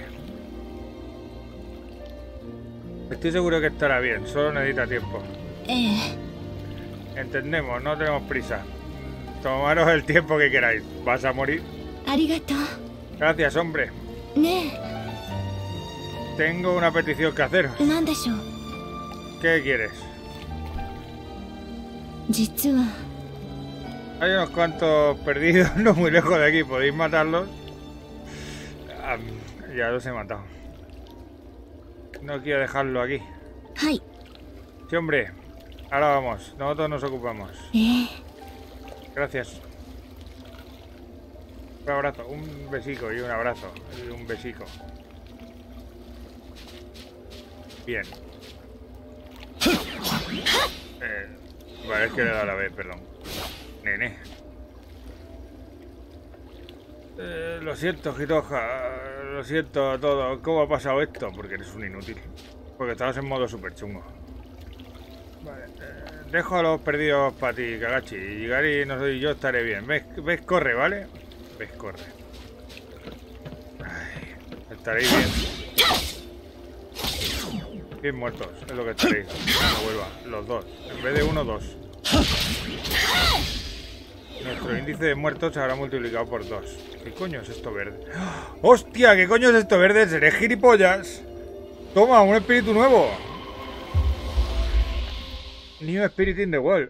Estoy seguro que estará bien, solo necesita tiempo. Entendemos, no tenemos prisa. Tomaros el tiempo que queráis. ¿Vas a morir? Gracias, hombre. Tengo una petición que haceros. ¿Qué quieres? Hay unos cuantos perdidos, no muy lejos de aquí. ¿Podéis matarlos? Ya los he matado. No quiero dejarlo aquí. Sí, hombre. Ahora vamos. Nosotros nos ocupamos. Gracias. Un abrazo. Un besico y un abrazo. Y un besico. Bien. Vale, es que le he dado la vez, perdón. Nene. Lo siento, Hitoja. Lo siento a todos. ¿Cómo ha pasado esto? Porque eres un inútil. Porque estabas en modo super chungo. Vale. Dejo a los perdidos para ti, Kagachi. Y Yigari no soy yo, estaré bien. ¿Ves? Corre, ¿vale? ¿Ves? Corre. Ay, estaréis bien. Bien muertos, es lo que estaréis. Cuando vuelva, los dos. En vez de uno, dos. Nuestro índice de muertos se habrá multiplicado por 2. ¿Qué coño es esto verde? ¡Hostia! ¿Qué coño es esto verde? ¡Seré gilipollas! ¡Toma! ¡Un espíritu nuevo! New Spirit in the World.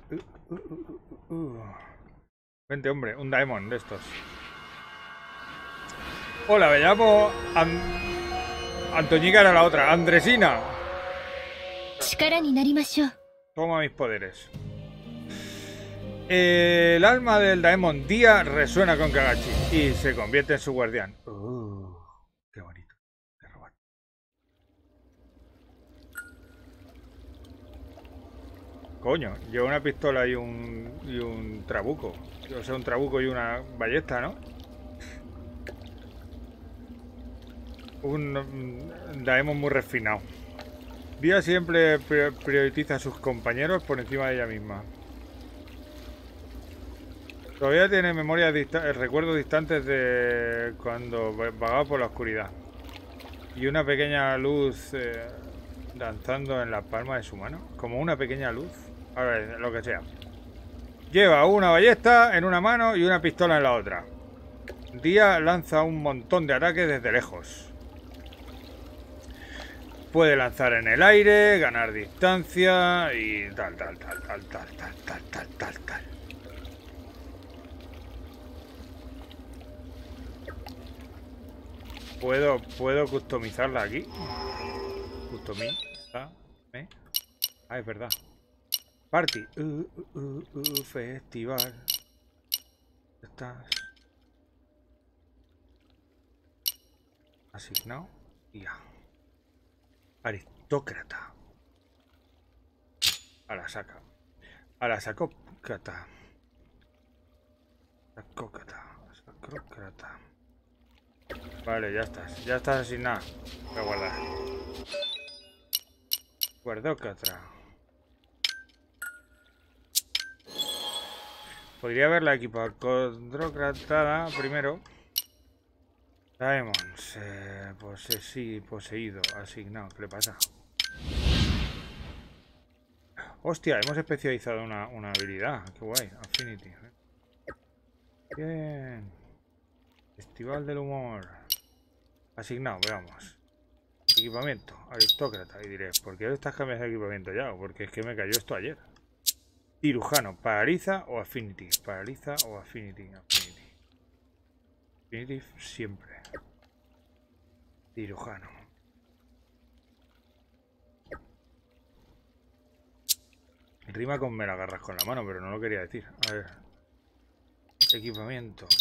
Vente, hombre. Un Daemon de estos. Hola, me llamo... Antoñica era la otra. Andresina. Toma mis poderes. El alma del Daemon Día resuena con Kagachi y se convierte en su guardián. Qué bonito. Qué robot. Coño, lleva una pistola y un trabuco. O sea, un trabuco y una ballesta, ¿no? Un Daemon muy refinado. Día siempre prioriza a sus compañeros por encima de ella misma. Todavía tiene memorias recuerdos distantes de cuando vagaba por la oscuridad. Y una pequeña luz danzando en la palma de su mano. Como una pequeña luz. A ver, lo que sea. Lleva una ballesta en una mano y una pistola en la otra. Día lanza un montón de ataques desde lejos. Puede lanzar en el aire, ganar distancia y tal. ¿Puedo customizarla aquí? Customizar. Ah, es verdad. Party. Festival. Estás. Asignado. Ya. Aristócrata. A la saca. A la sacócrata. Sacócrata. Vale, ya estás. Ya estás asignado. Voy a guardar. Guardócrata. Podría haberla equipado. Condrócrata primero. Daemons. Poseído. Asignado. ¿Qué le pasa? Hostia, hemos especializado una habilidad. Qué guay. Affinity. Bien. Festival del humor. Asignado, veamos. Equipamiento, aristócrata. Y diré, ¿por qué estás cambiando de equipamiento ya? Porque es que me cayó esto ayer. Cirujano, paraliza o affinity. Paraliza o affinity. Affinity siempre. Cirujano. Rima con me la agarras con la mano, pero no lo quería decir. A ver. Equipamiento.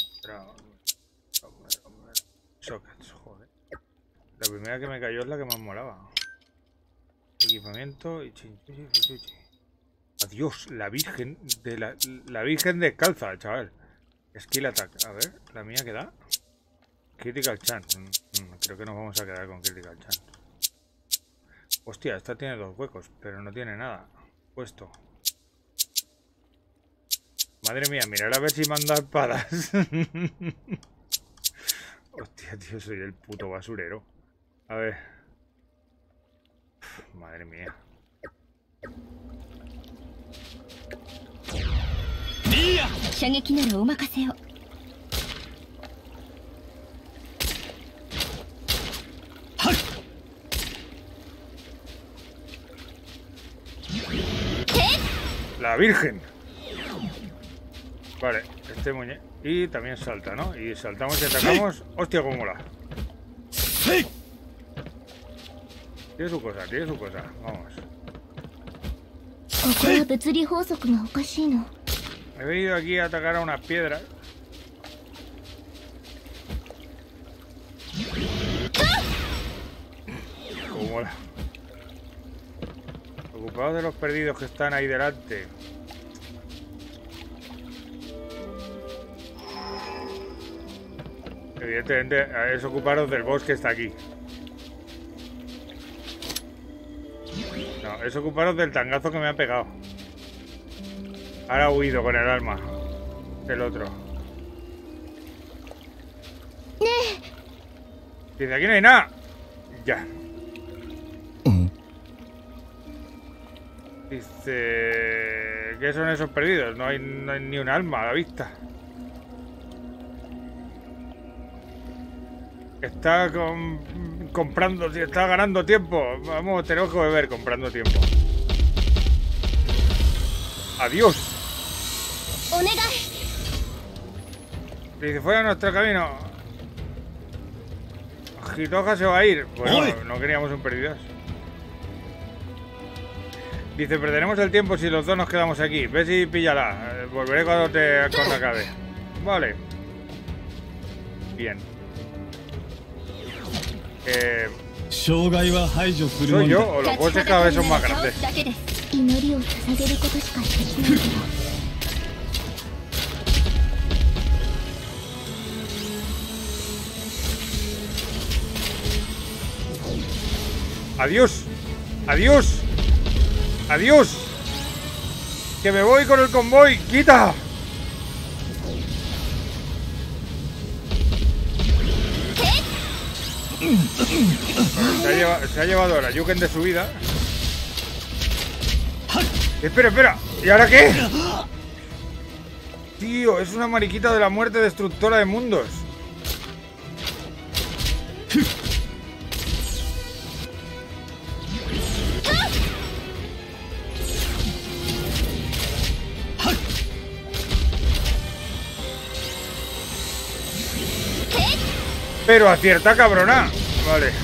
Sockets, joder. La primera que me cayó es la que más molaba. Equipamiento y chinchuchi. Adiós, la virgen de la virgen descalza, chaval. Skill attack. A ver, la mía que da. Critical chance. Creo que nos vamos a quedar con critical chance. Hostia, esta tiene 2 huecos, pero no tiene nada puesto. Madre mía, mirar a ver si manda espadas. Hostia, tío, soy el puto basurero. A ver. Madre mía. La Virgen. Vale, este muñeco. Y también salta, ¿no? Y saltamos y atacamos. Hostia, cómo mola. Tiene su cosa, tiene su cosa. Vamos. He venido aquí a atacar a unas piedras. Cómo mola. Ocupados de los perdidos que están ahí delante. Evidentemente es ocuparos del boss que está aquí. No, es ocuparos del tangazo que me ha pegado. Ahora ha huido con el alma del otro. Dice, aquí no hay nada. Ya. Dice... ¿Qué son esos perdidos? No hay ni un alma a la vista. Está comprando, está ganando tiempo. Vamos, tenemos que beber comprando tiempo. Adiós. Dice, fuera de nuestro camino. Hitoja se va a ir. Bueno, no queríamos un perdido. Dice, perderemos el tiempo si los dos nos quedamos aquí. Ves y píllala. Volveré cuando acabe. Vale. Bien. ¿Soy yo o los bosses cada vez son más grandes? Adiós. Adiós. Adiós. Que me voy con el convoy. Quita. Se ha llevado a la Yuken de su vida. Espera, espera. ¿Y ahora qué? Tío, es una mariquita de la muerte destructora de mundos. Pero acierta, cabrona. Vale.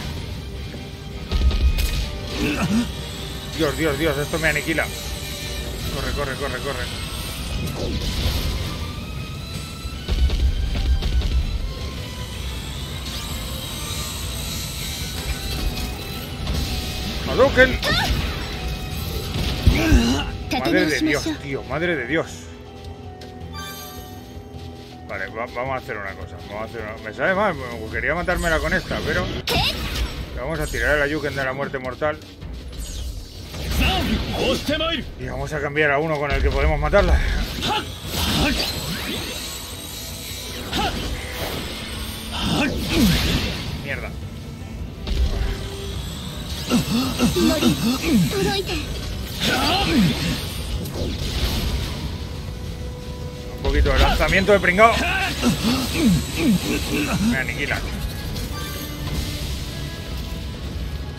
Dios, Dios, Dios, esto me aniquila. Corre, corre, corre, corre. ¡Hadouken! Madre de Dios, tío, madre de Dios. Vale, vamos a hacer una cosa. Me sabe mal, quería matármela con esta, pero le vamos a tirar a la Yuken de la muerte mortal. Y vamos a cambiar a uno con el que podemos matarla. Mierda. Un poquito de lanzamiento de pringao. Me aniquilan.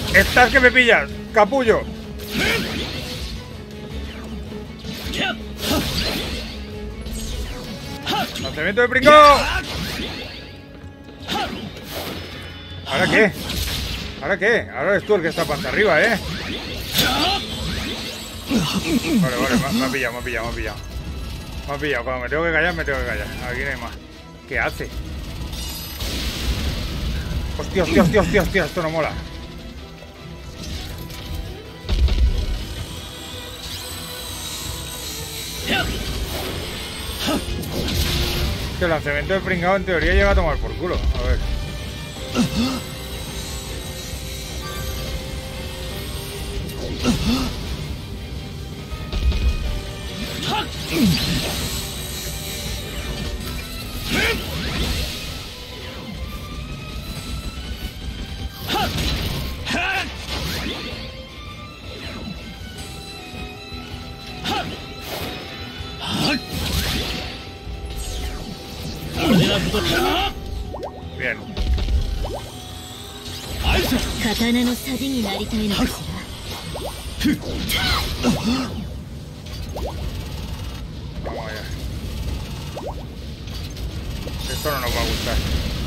Estás que me pillas, capullo. Lanzamiento de pringao. ¿Ahora qué? ¿Ahora qué? Ahora eres tú el que está panza arriba, ¿eh? Vale, me ha pillado. Me ha pillado. Cuando me tengo que callar, me tengo que callar. Aquí no hay más. ¿Qué hace? Hostia, esto no mola. Que el lanzamiento de pringao en teoría llega a tomar por culo. A ver. Bien. 刀のサビになりたいのかしら。 Vamos allá. Esto no nos va a gustar.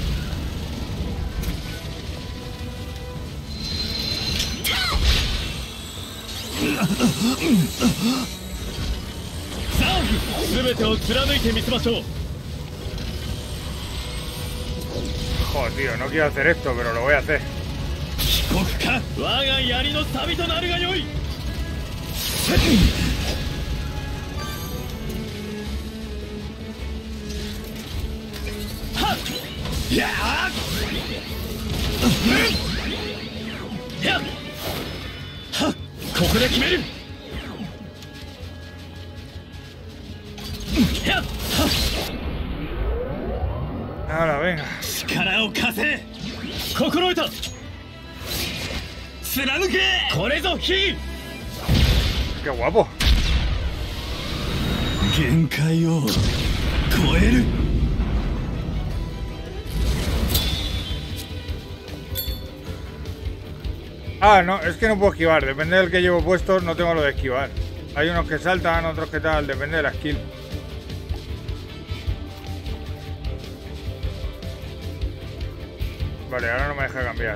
Joder, tío, no quiero hacer esto, pero lo voy a hacer. Ahora, venga. ¡Qué guapo! 限界を超える。 Ah, no, es que no puedo esquivar. Depende del que llevo puesto, no tengo lo de esquivar. Hay unos que saltan, otros que tal, depende de la skill. Vale, ahora no me deja cambiar.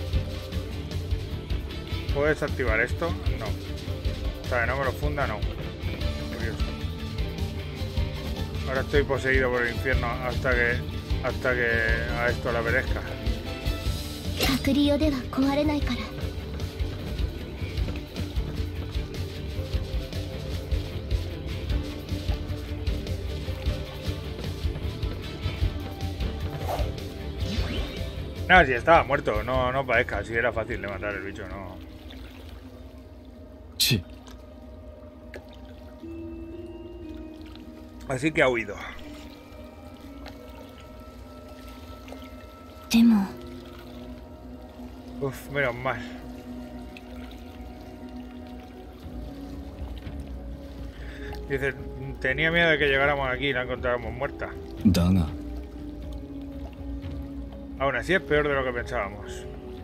¿Puedes activar esto? No. O sea, no me lo funda, no. Curioso. Ahora estoy poseído por el infierno hasta que a esto le apetezca. 隔離用では壊れないから。 Nada, si estaba muerto, no parezca, si era fácil de matar el bicho, no. Sí. Así que ha huido. でも Uf, menos mal. Dice, tenía miedo de que llegáramos aquí y la encontráramos muerta. だが Aún así es peor de lo que pensábamos.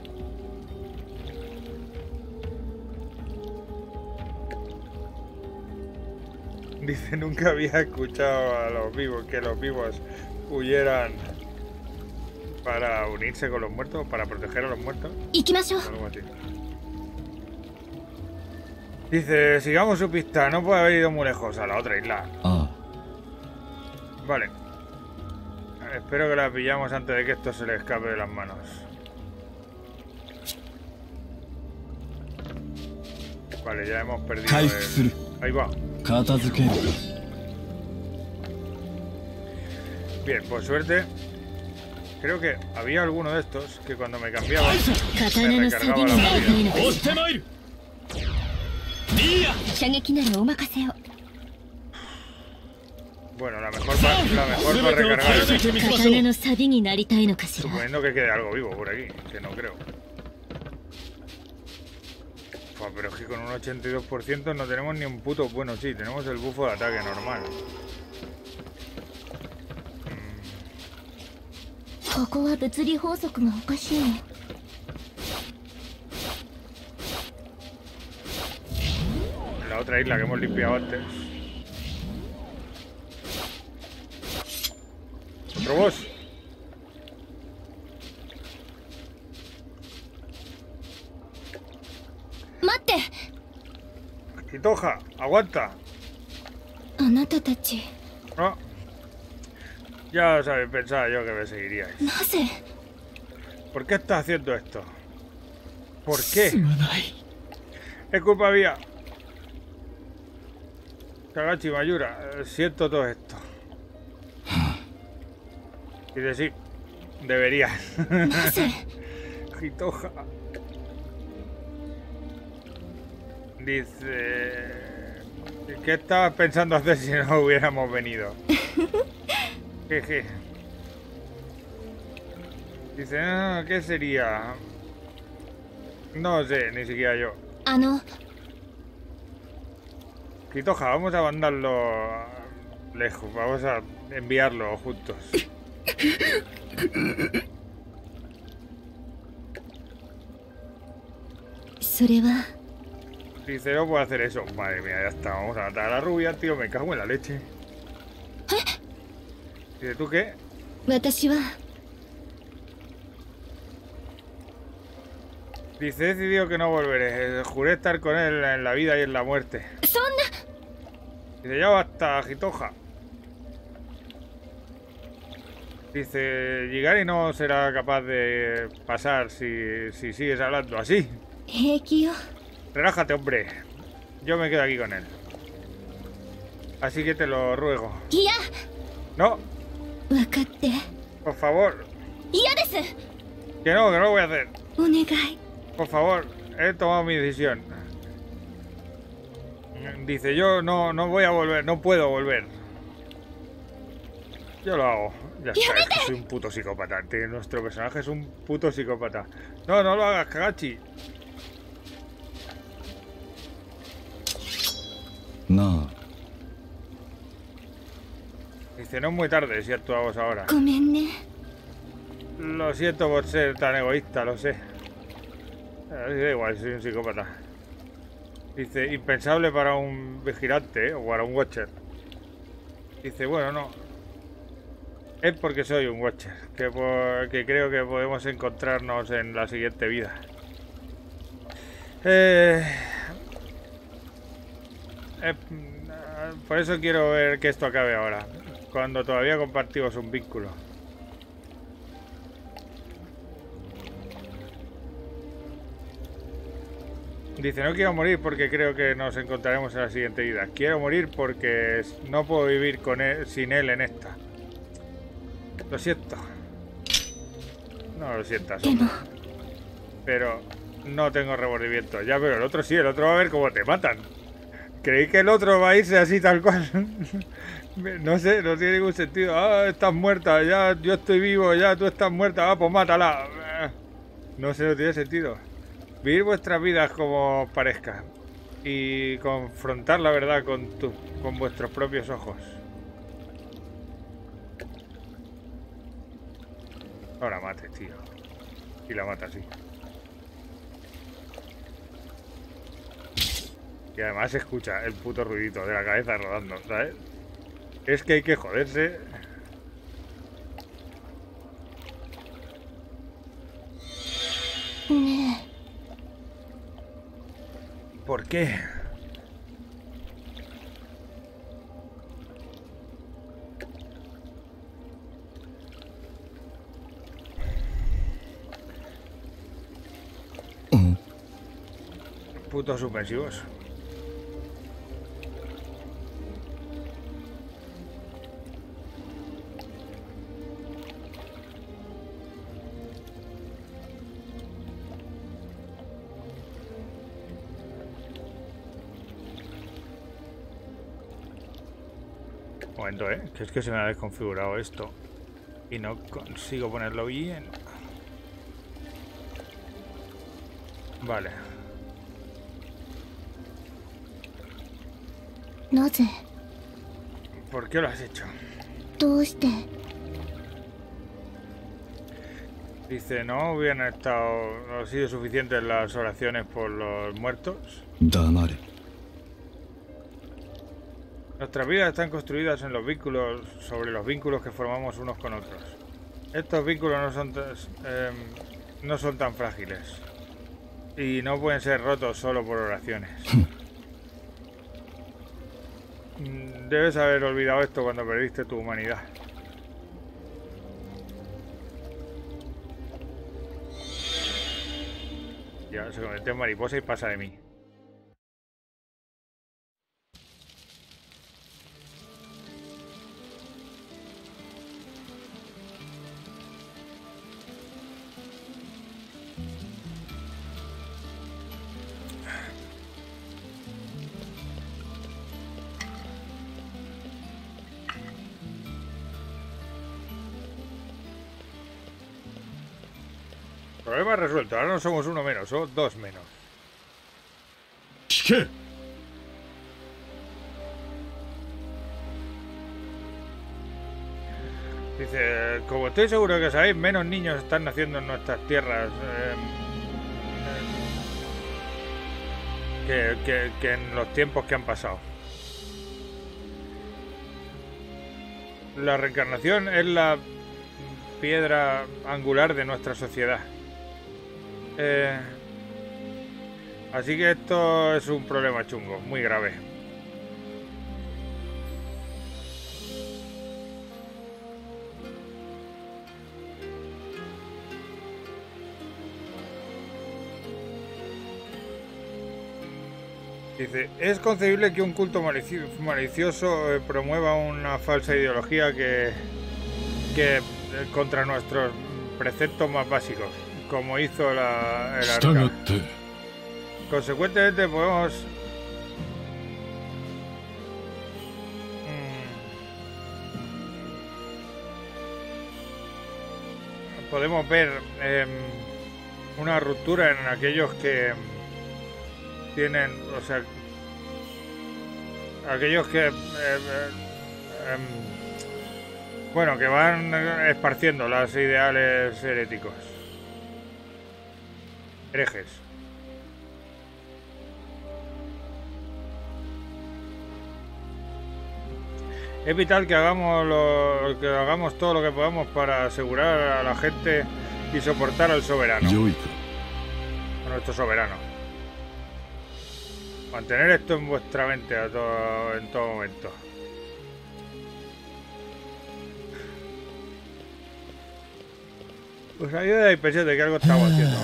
Dice, nunca había escuchado a los vivos que los vivos huyeran para unirse con los muertos, para proteger a los muertos. 行きましょう。 Algo así. Dice, sigamos su pista, no puede haber ido muy lejos, a la otra isla. あ Vale. Espero que la pillamos antes de que esto se le escape de las manos. Vale, ya hemos perdido 回復する。 Ahí va. 片付ける。 Bien, por suerte. Creo que había alguno de estos que cuando me cambiaba 刀 me のサビ recargaba に la なりたい vida. のかしら。射撃ならお任せを。 Bueno, la mejor para recargar es 刀のサビになりたいのかしら。 suponiendo que quede algo vivo por aquí, que no creo. Fua, pero es que con un 82% no tenemos ni un puto... Bueno, sí, tenemos el bufo de ataque normal. ここは物理法則がおかしいの。 otra isla que hemos limpiado antes. Otro boss. ¡Mate! Hitoja, aguanta. あなたたち No. Ya os habéis pensado yo que me seguiríais. なぜ ¿Por qué estás haciendo esto? ¿Por qué? すまない。 Es culpa mía. Kagachi Mayura, siento todo esto. Dice sí, deberías. なぜ Hitoja. Dice... ¿Qué estabas pensando hacer si no hubiéramos venido? Jeje. Dice, no, ¿qué sería? No sé, ni siquiera yo. あの Hitoja, vamos a mandarlo lejos, vamos a enviarlo juntos. Dice, no puedo hacer eso. Madre mía, ya está, vamos a matar a la rubia, tío, me cago en la leche. Dice, ¿tú qué? 私は Dice, he decidido que no volveré. Juré estar con él en la vida y en la muerte. そんな Dice, ya basta, Hitoja. Dice, Yigari no será capaz de pasar si sigues hablando así. 平気よ Relájate, hombre. Yo me quedo aquí con él. Así que te lo ruego. いや No, 分かって por favor. 嫌です Que no lo voy a hacer. お願い Por favor, he tomado mi decisión. Dice, yo no voy a volver, no puedo volver. Yo lo hago. Ya está, es que soy un puto psicópata. Nuestro personaje es un puto psicópata. No lo hagas, Kagachi. なあ、 Dice, no es muy tarde si actuamos ahora. ごめんね Lo siento por ser tan egoísta, lo sé. Da igual, soy un psicópata. Dice, impensable para un vigilante, ¿eh? O para un watcher. Dice, bueno, no. Es porque soy un watcher, que creo que podemos encontrarnos en la siguiente vida. Por eso quiero ver que esto acabe ahora, cuando todavía compartimos un vínculo. Dice, no quiero morir porque creo que nos encontraremos en la siguiente vida. Quiero morir porque no puedo vivir con él, sin él en esta. Lo siento. No lo sientas, でも pero no tengo remordimiento. Ya, pero el otro sí, el otro va a ver cómo te matan. Creí que el otro va a irse así tal cual. No sé, no tiene ningún sentido. Ah, estás muerta, ya yo estoy vivo, ya tú estás muerta, ah, pues mátala. No sé, no tiene sentido. Vivir vuestras vidas como os parezca y confrontar la verdad con vuestros propios ojos. No la mates, tío. Y la mata así. Y además se escucha el puto ruidito de la cabeza rodando, ¿sabes? Es que hay que joderse. ¿Por qué? Putos suspensivos. Un momento, que es que se me ha desconfigurado esto y no consigo ponerlo bien. Vale. なぜ ¿Por qué lo has hecho? どうして Dice, ¿no hubieran sido suficientes las oraciones por los muertos? 黙れ。 Nuestras vidas están construidas en los vínculos, sobre los vínculos que formamos unos con otros. Estos vínculos no son tan frágiles y no pueden ser rotos solo por oraciones. Debes haber olvidado esto cuando perdiste tu humanidad. Ya se convirtió en mariposa y pasa de mí. Problema resuelto. Ahora no somos uno menos, somos dos menos. 聞け Dice, como estoy seguro que sabéis, menos niños están naciendo en nuestras tierras que en los tiempos que han pasado. La reencarnación es la piedra angular de nuestra sociedad. Así que esto es un problema chungo, muy grave. Dice, es concebible que un culto malicioso promueva una falsa ideología que contra nuestros preceptos más básicos, como hizo el arca. 従って Consecuentemente podemos ver una ruptura en aquellos que tienen, o sea, aquellos que bueno, que van esparciendo los ideales heréticos, herejes. Es vital que hagamos todo lo que podamos para asegurar a la gente y soportar al soberano, 良いか a nuestro soberano. Mantener esto en vuestra mente en todo momento. Pues ahí da la impresión de que algo estamos haciendo.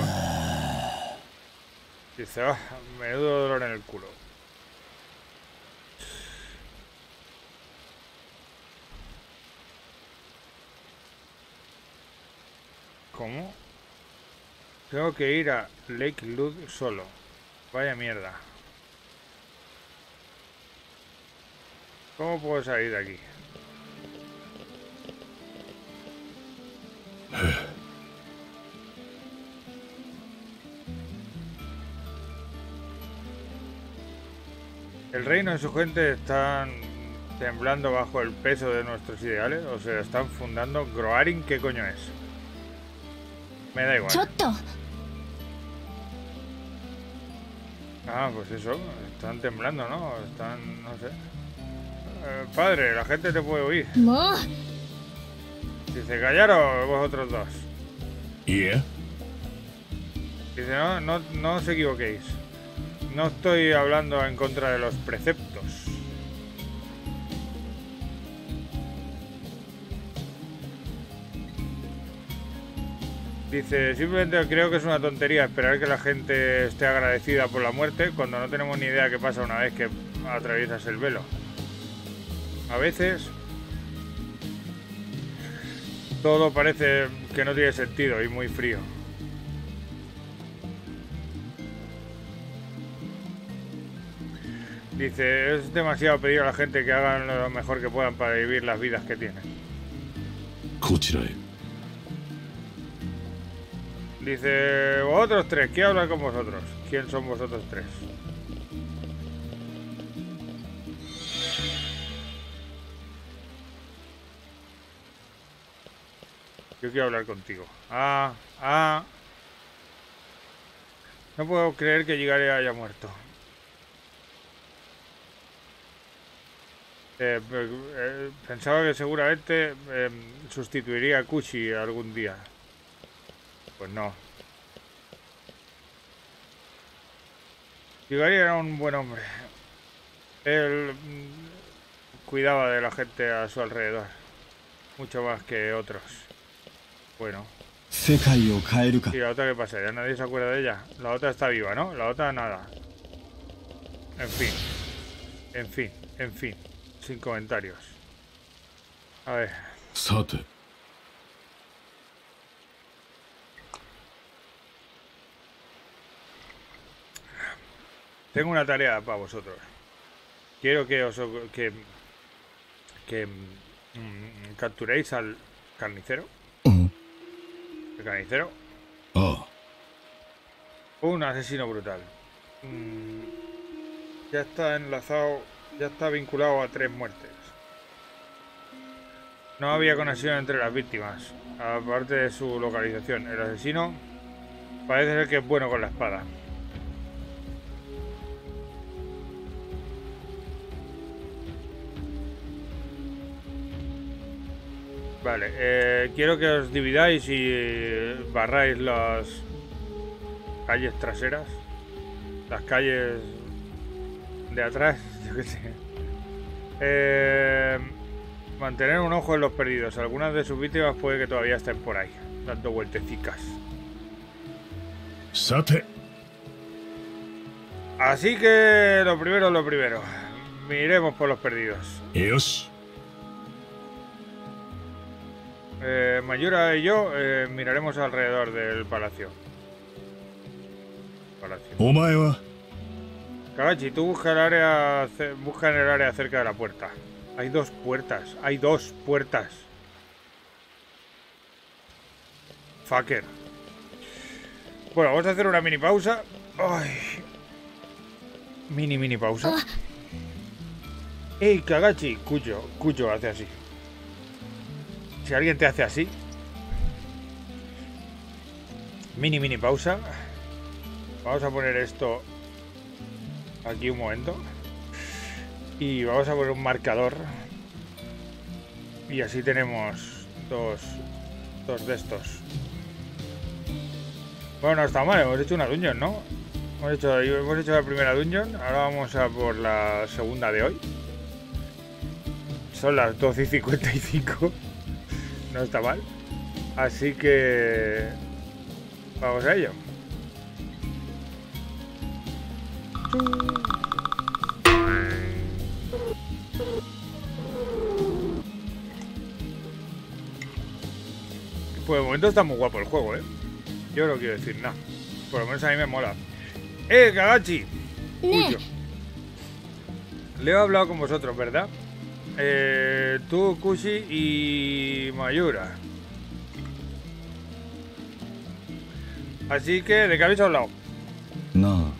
Dice, menudo dolor en el culo. ¿Cómo? Tengo que ir a Lake Lud solo. Vaya mierda. ¿Cómo puedo salir de aquí? El reino y su gente están temblando bajo el peso de nuestros ideales, o se están fundando. Groarin, ¿qué coño es? Me da igual. ちょっと Ah, pues eso, están temblando, ¿no? Están, no sé. Padre, la gente te puede oír. もう Dice, callaros vosotros dos. いえ Dice, no os equivoquéis. No estoy hablando en contra de los preceptos. Dice, simplemente creo que es una tontería esperar que la gente esté agradecida por la muerte cuando no tenemos ni idea qué pasa una vez que atraviesas el velo. A veces todo parece que no tiene sentido y muy frío. Dice, es demasiado pedir a la gente que hagan lo mejor que puedan para vivir las vidas que tienen. こちらへ Dice, vosotros tres, quiero hablar con vosotros. ¿Quién son vosotros tres? Yo quiero hablar contigo. No puedo creer que Yigare haya muerto. Pensaba que seguramente sustituiría a Kushi algún día. Pues no. Yugari era un buen hombre. Él cuidaba de la gente a su alrededor. Mucho más que otros. Bueno. 世界を変えるか ¿Y la otra qué pasa? ¿Ya nadie se acuerda de ella? La otra está viva, ¿no? La otra nada. En fin. En fin. En fin. Sin comentarios. A ver. さて Tengo una tarea para vosotros. Quiero que os capturéis al carnicero. うん El carnicero. ああ Un asesino brutal. Ya está enlazado, ya está vinculado a 3 muertes. No había conexión entre las víctimas, aparte de su localización. El asesino parece ser que es bueno con la espada. Vale, quiero que os dividáis y barráis las calles traseras, las calles de atrás, yo qué sé. Mantener un ojo en los perdidos. Algunas de sus víctimas puede que todavía estén por ahí, dando vueltecicas. さて Así que lo primero es lo primero. Miremos por los perdidos. よし Mayura y yo miraremos alrededor del palacio. お前は Kagachi, tú busca busca en el área cerca de la puerta. Hay 2 puertas. Hay 2 puertas. Fucker. Bueno, vamos a hacer una mini pausa. Ay. Mini pausa. ¡Ey, Kagachi! Cuyo hace así. Si alguien te hace así. Mini pausa. Vamos a poner esto aquí un momento. Y vamos a poner un marcador. Y así tenemos dos de estos. Bueno, no está mal, hemos hecho una dungeon, ¿no? Hemos hecho la primera dungeon. Ahora vamos a por la segunda de hoy. Son las 12:55. No está mal. Así que vamos a ello. Pues de momento está muy guapo el juego, ¿eh? Yo no quiero decir nada. Por lo menos a mí me mola. Kagachi! Cuyo. Le he hablado con vosotros, ¿verdad? Tú, Kushi y Mayura. Así que, ¿de qué habéis hablado? な